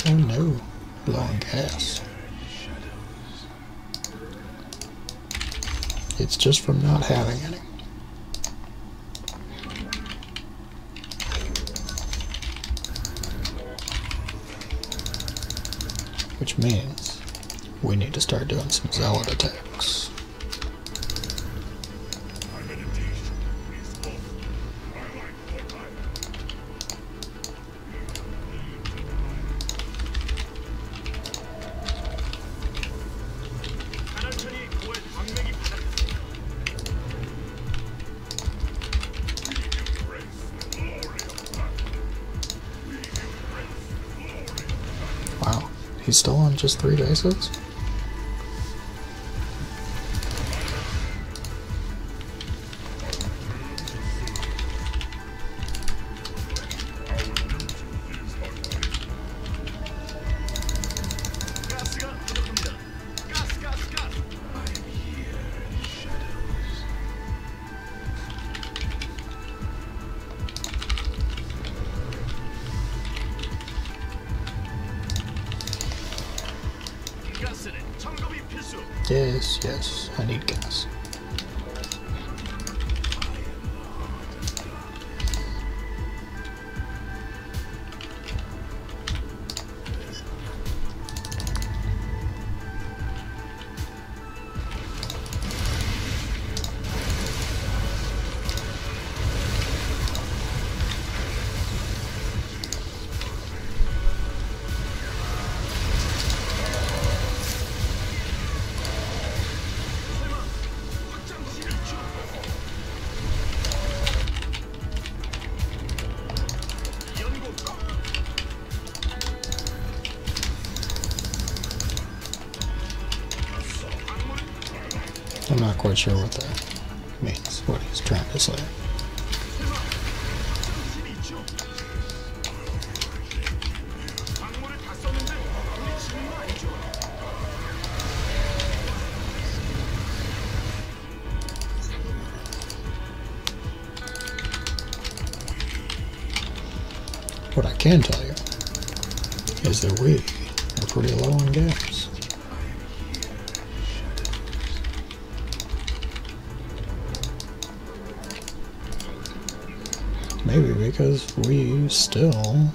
Oh no, low on gas. It's just from not having any. Which means we need to start doing some zealot attacks. Wow, he's still on just 3 bases? 가스가 부족합니다. 가스, 가스, 가스. 가스는 점검이 필수. Yes, yes, I need gas. 확장실을 주. 연구. I'm not quite sure what that means, what he's trying to say. 확장실이 주. 광물을 다 썼는데 우리 지는 거 아니죠? What I can tell you is that we are pretty low on gas. Maybe because we still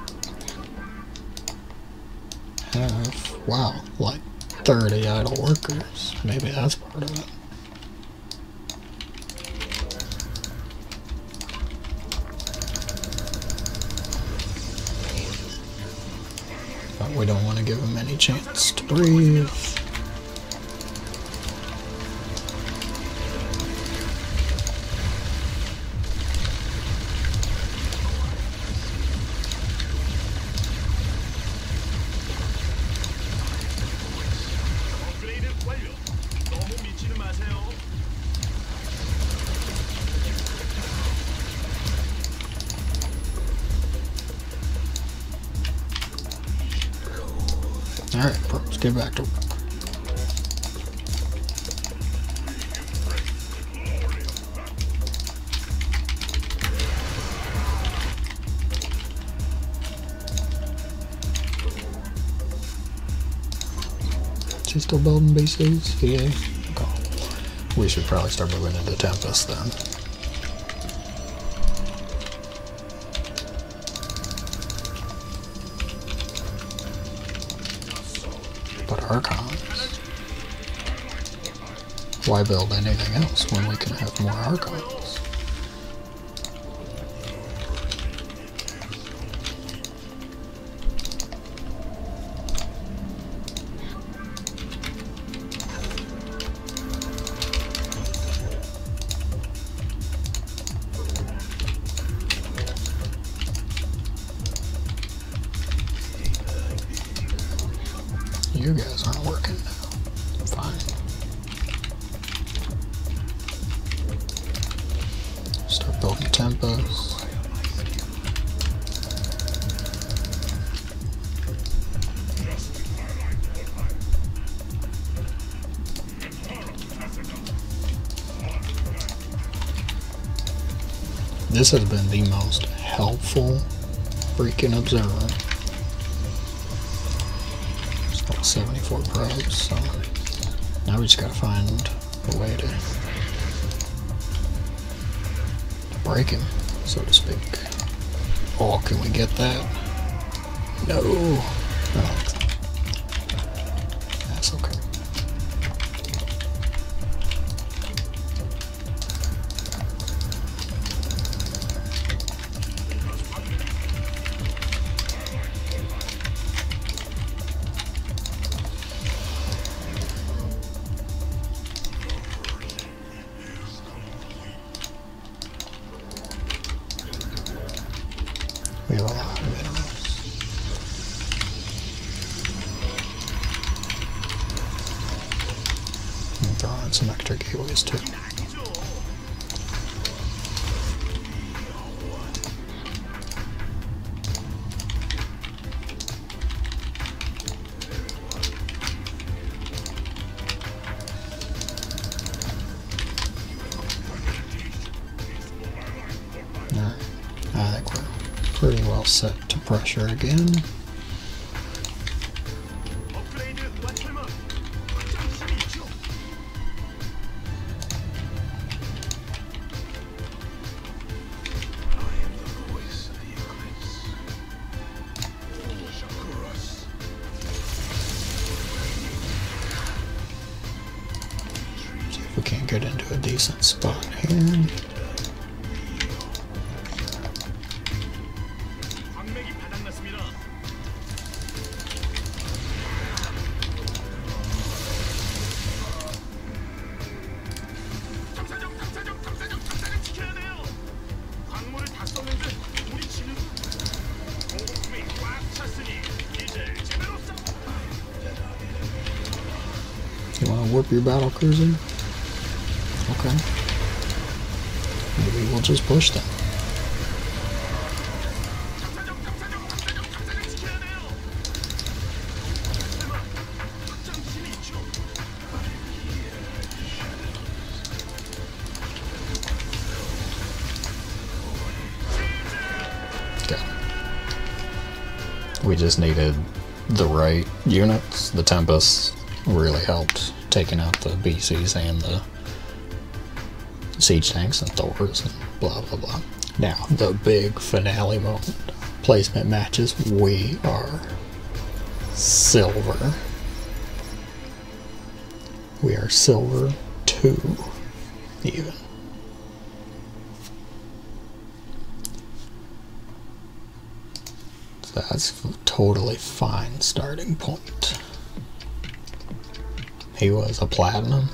have, wow, like 30 idle workers. Maybe that's part of it. But we don't want to give them any chance to breathe. 업그레이드 완료. 너무 미치는 마세요. Alright, let's get back to work. Is he still building bases? Yeah. Okay. We should probably start moving into Tempest then. But Archons? Why build anything else when we can have more Archons? You guys aren't working now. Fine. Start building Tempest. This has been the most helpful freaking observer Got 74 probes, so now we just gotta find a way to break him, so to speak. Oh, can we get that? No. Oh, that's okay. We have a lot of enemies. And throw in some extra gateways too. Alright, I think we're pretty well set to pressure again. 업그레이드 완료면 확장심이 있죠. See if we can't get into a decent spot here. 광맥이 바닥났습니다. 탐사정 지켜야 돼요. 광물을 다 썼는데 우리 지는 공급품이 꽉 찼으니 이제 제대로 싸. You want to warp your battle cruiser? Okay. Maybe we'll just push them. 탐사정 지켜야 돼요. 설마 확장심이 있죠. Okay. We just needed the right units. The Tempests really helped taking out the BCs and the siege tanks and Thors and blah blah blah. Now, the big finale moment. Placement matches. We are silver. We are silver 2 even. So that's a totally fine starting point. He was a platinum.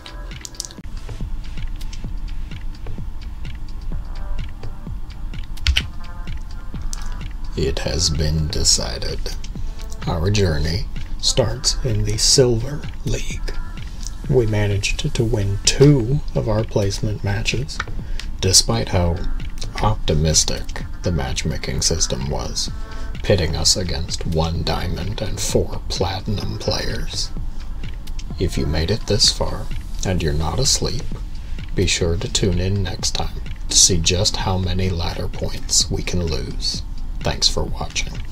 It has been decided. Our journey starts in the Silver League. We managed to win 2 of our placement matches, despite how optimistic the matchmaking system was, pitting us against 1 diamond and 4 platinum players. If you made it this far, and you're not asleep, be sure to tune in next time to see just how many ladder points we can lose. Thanks for watching.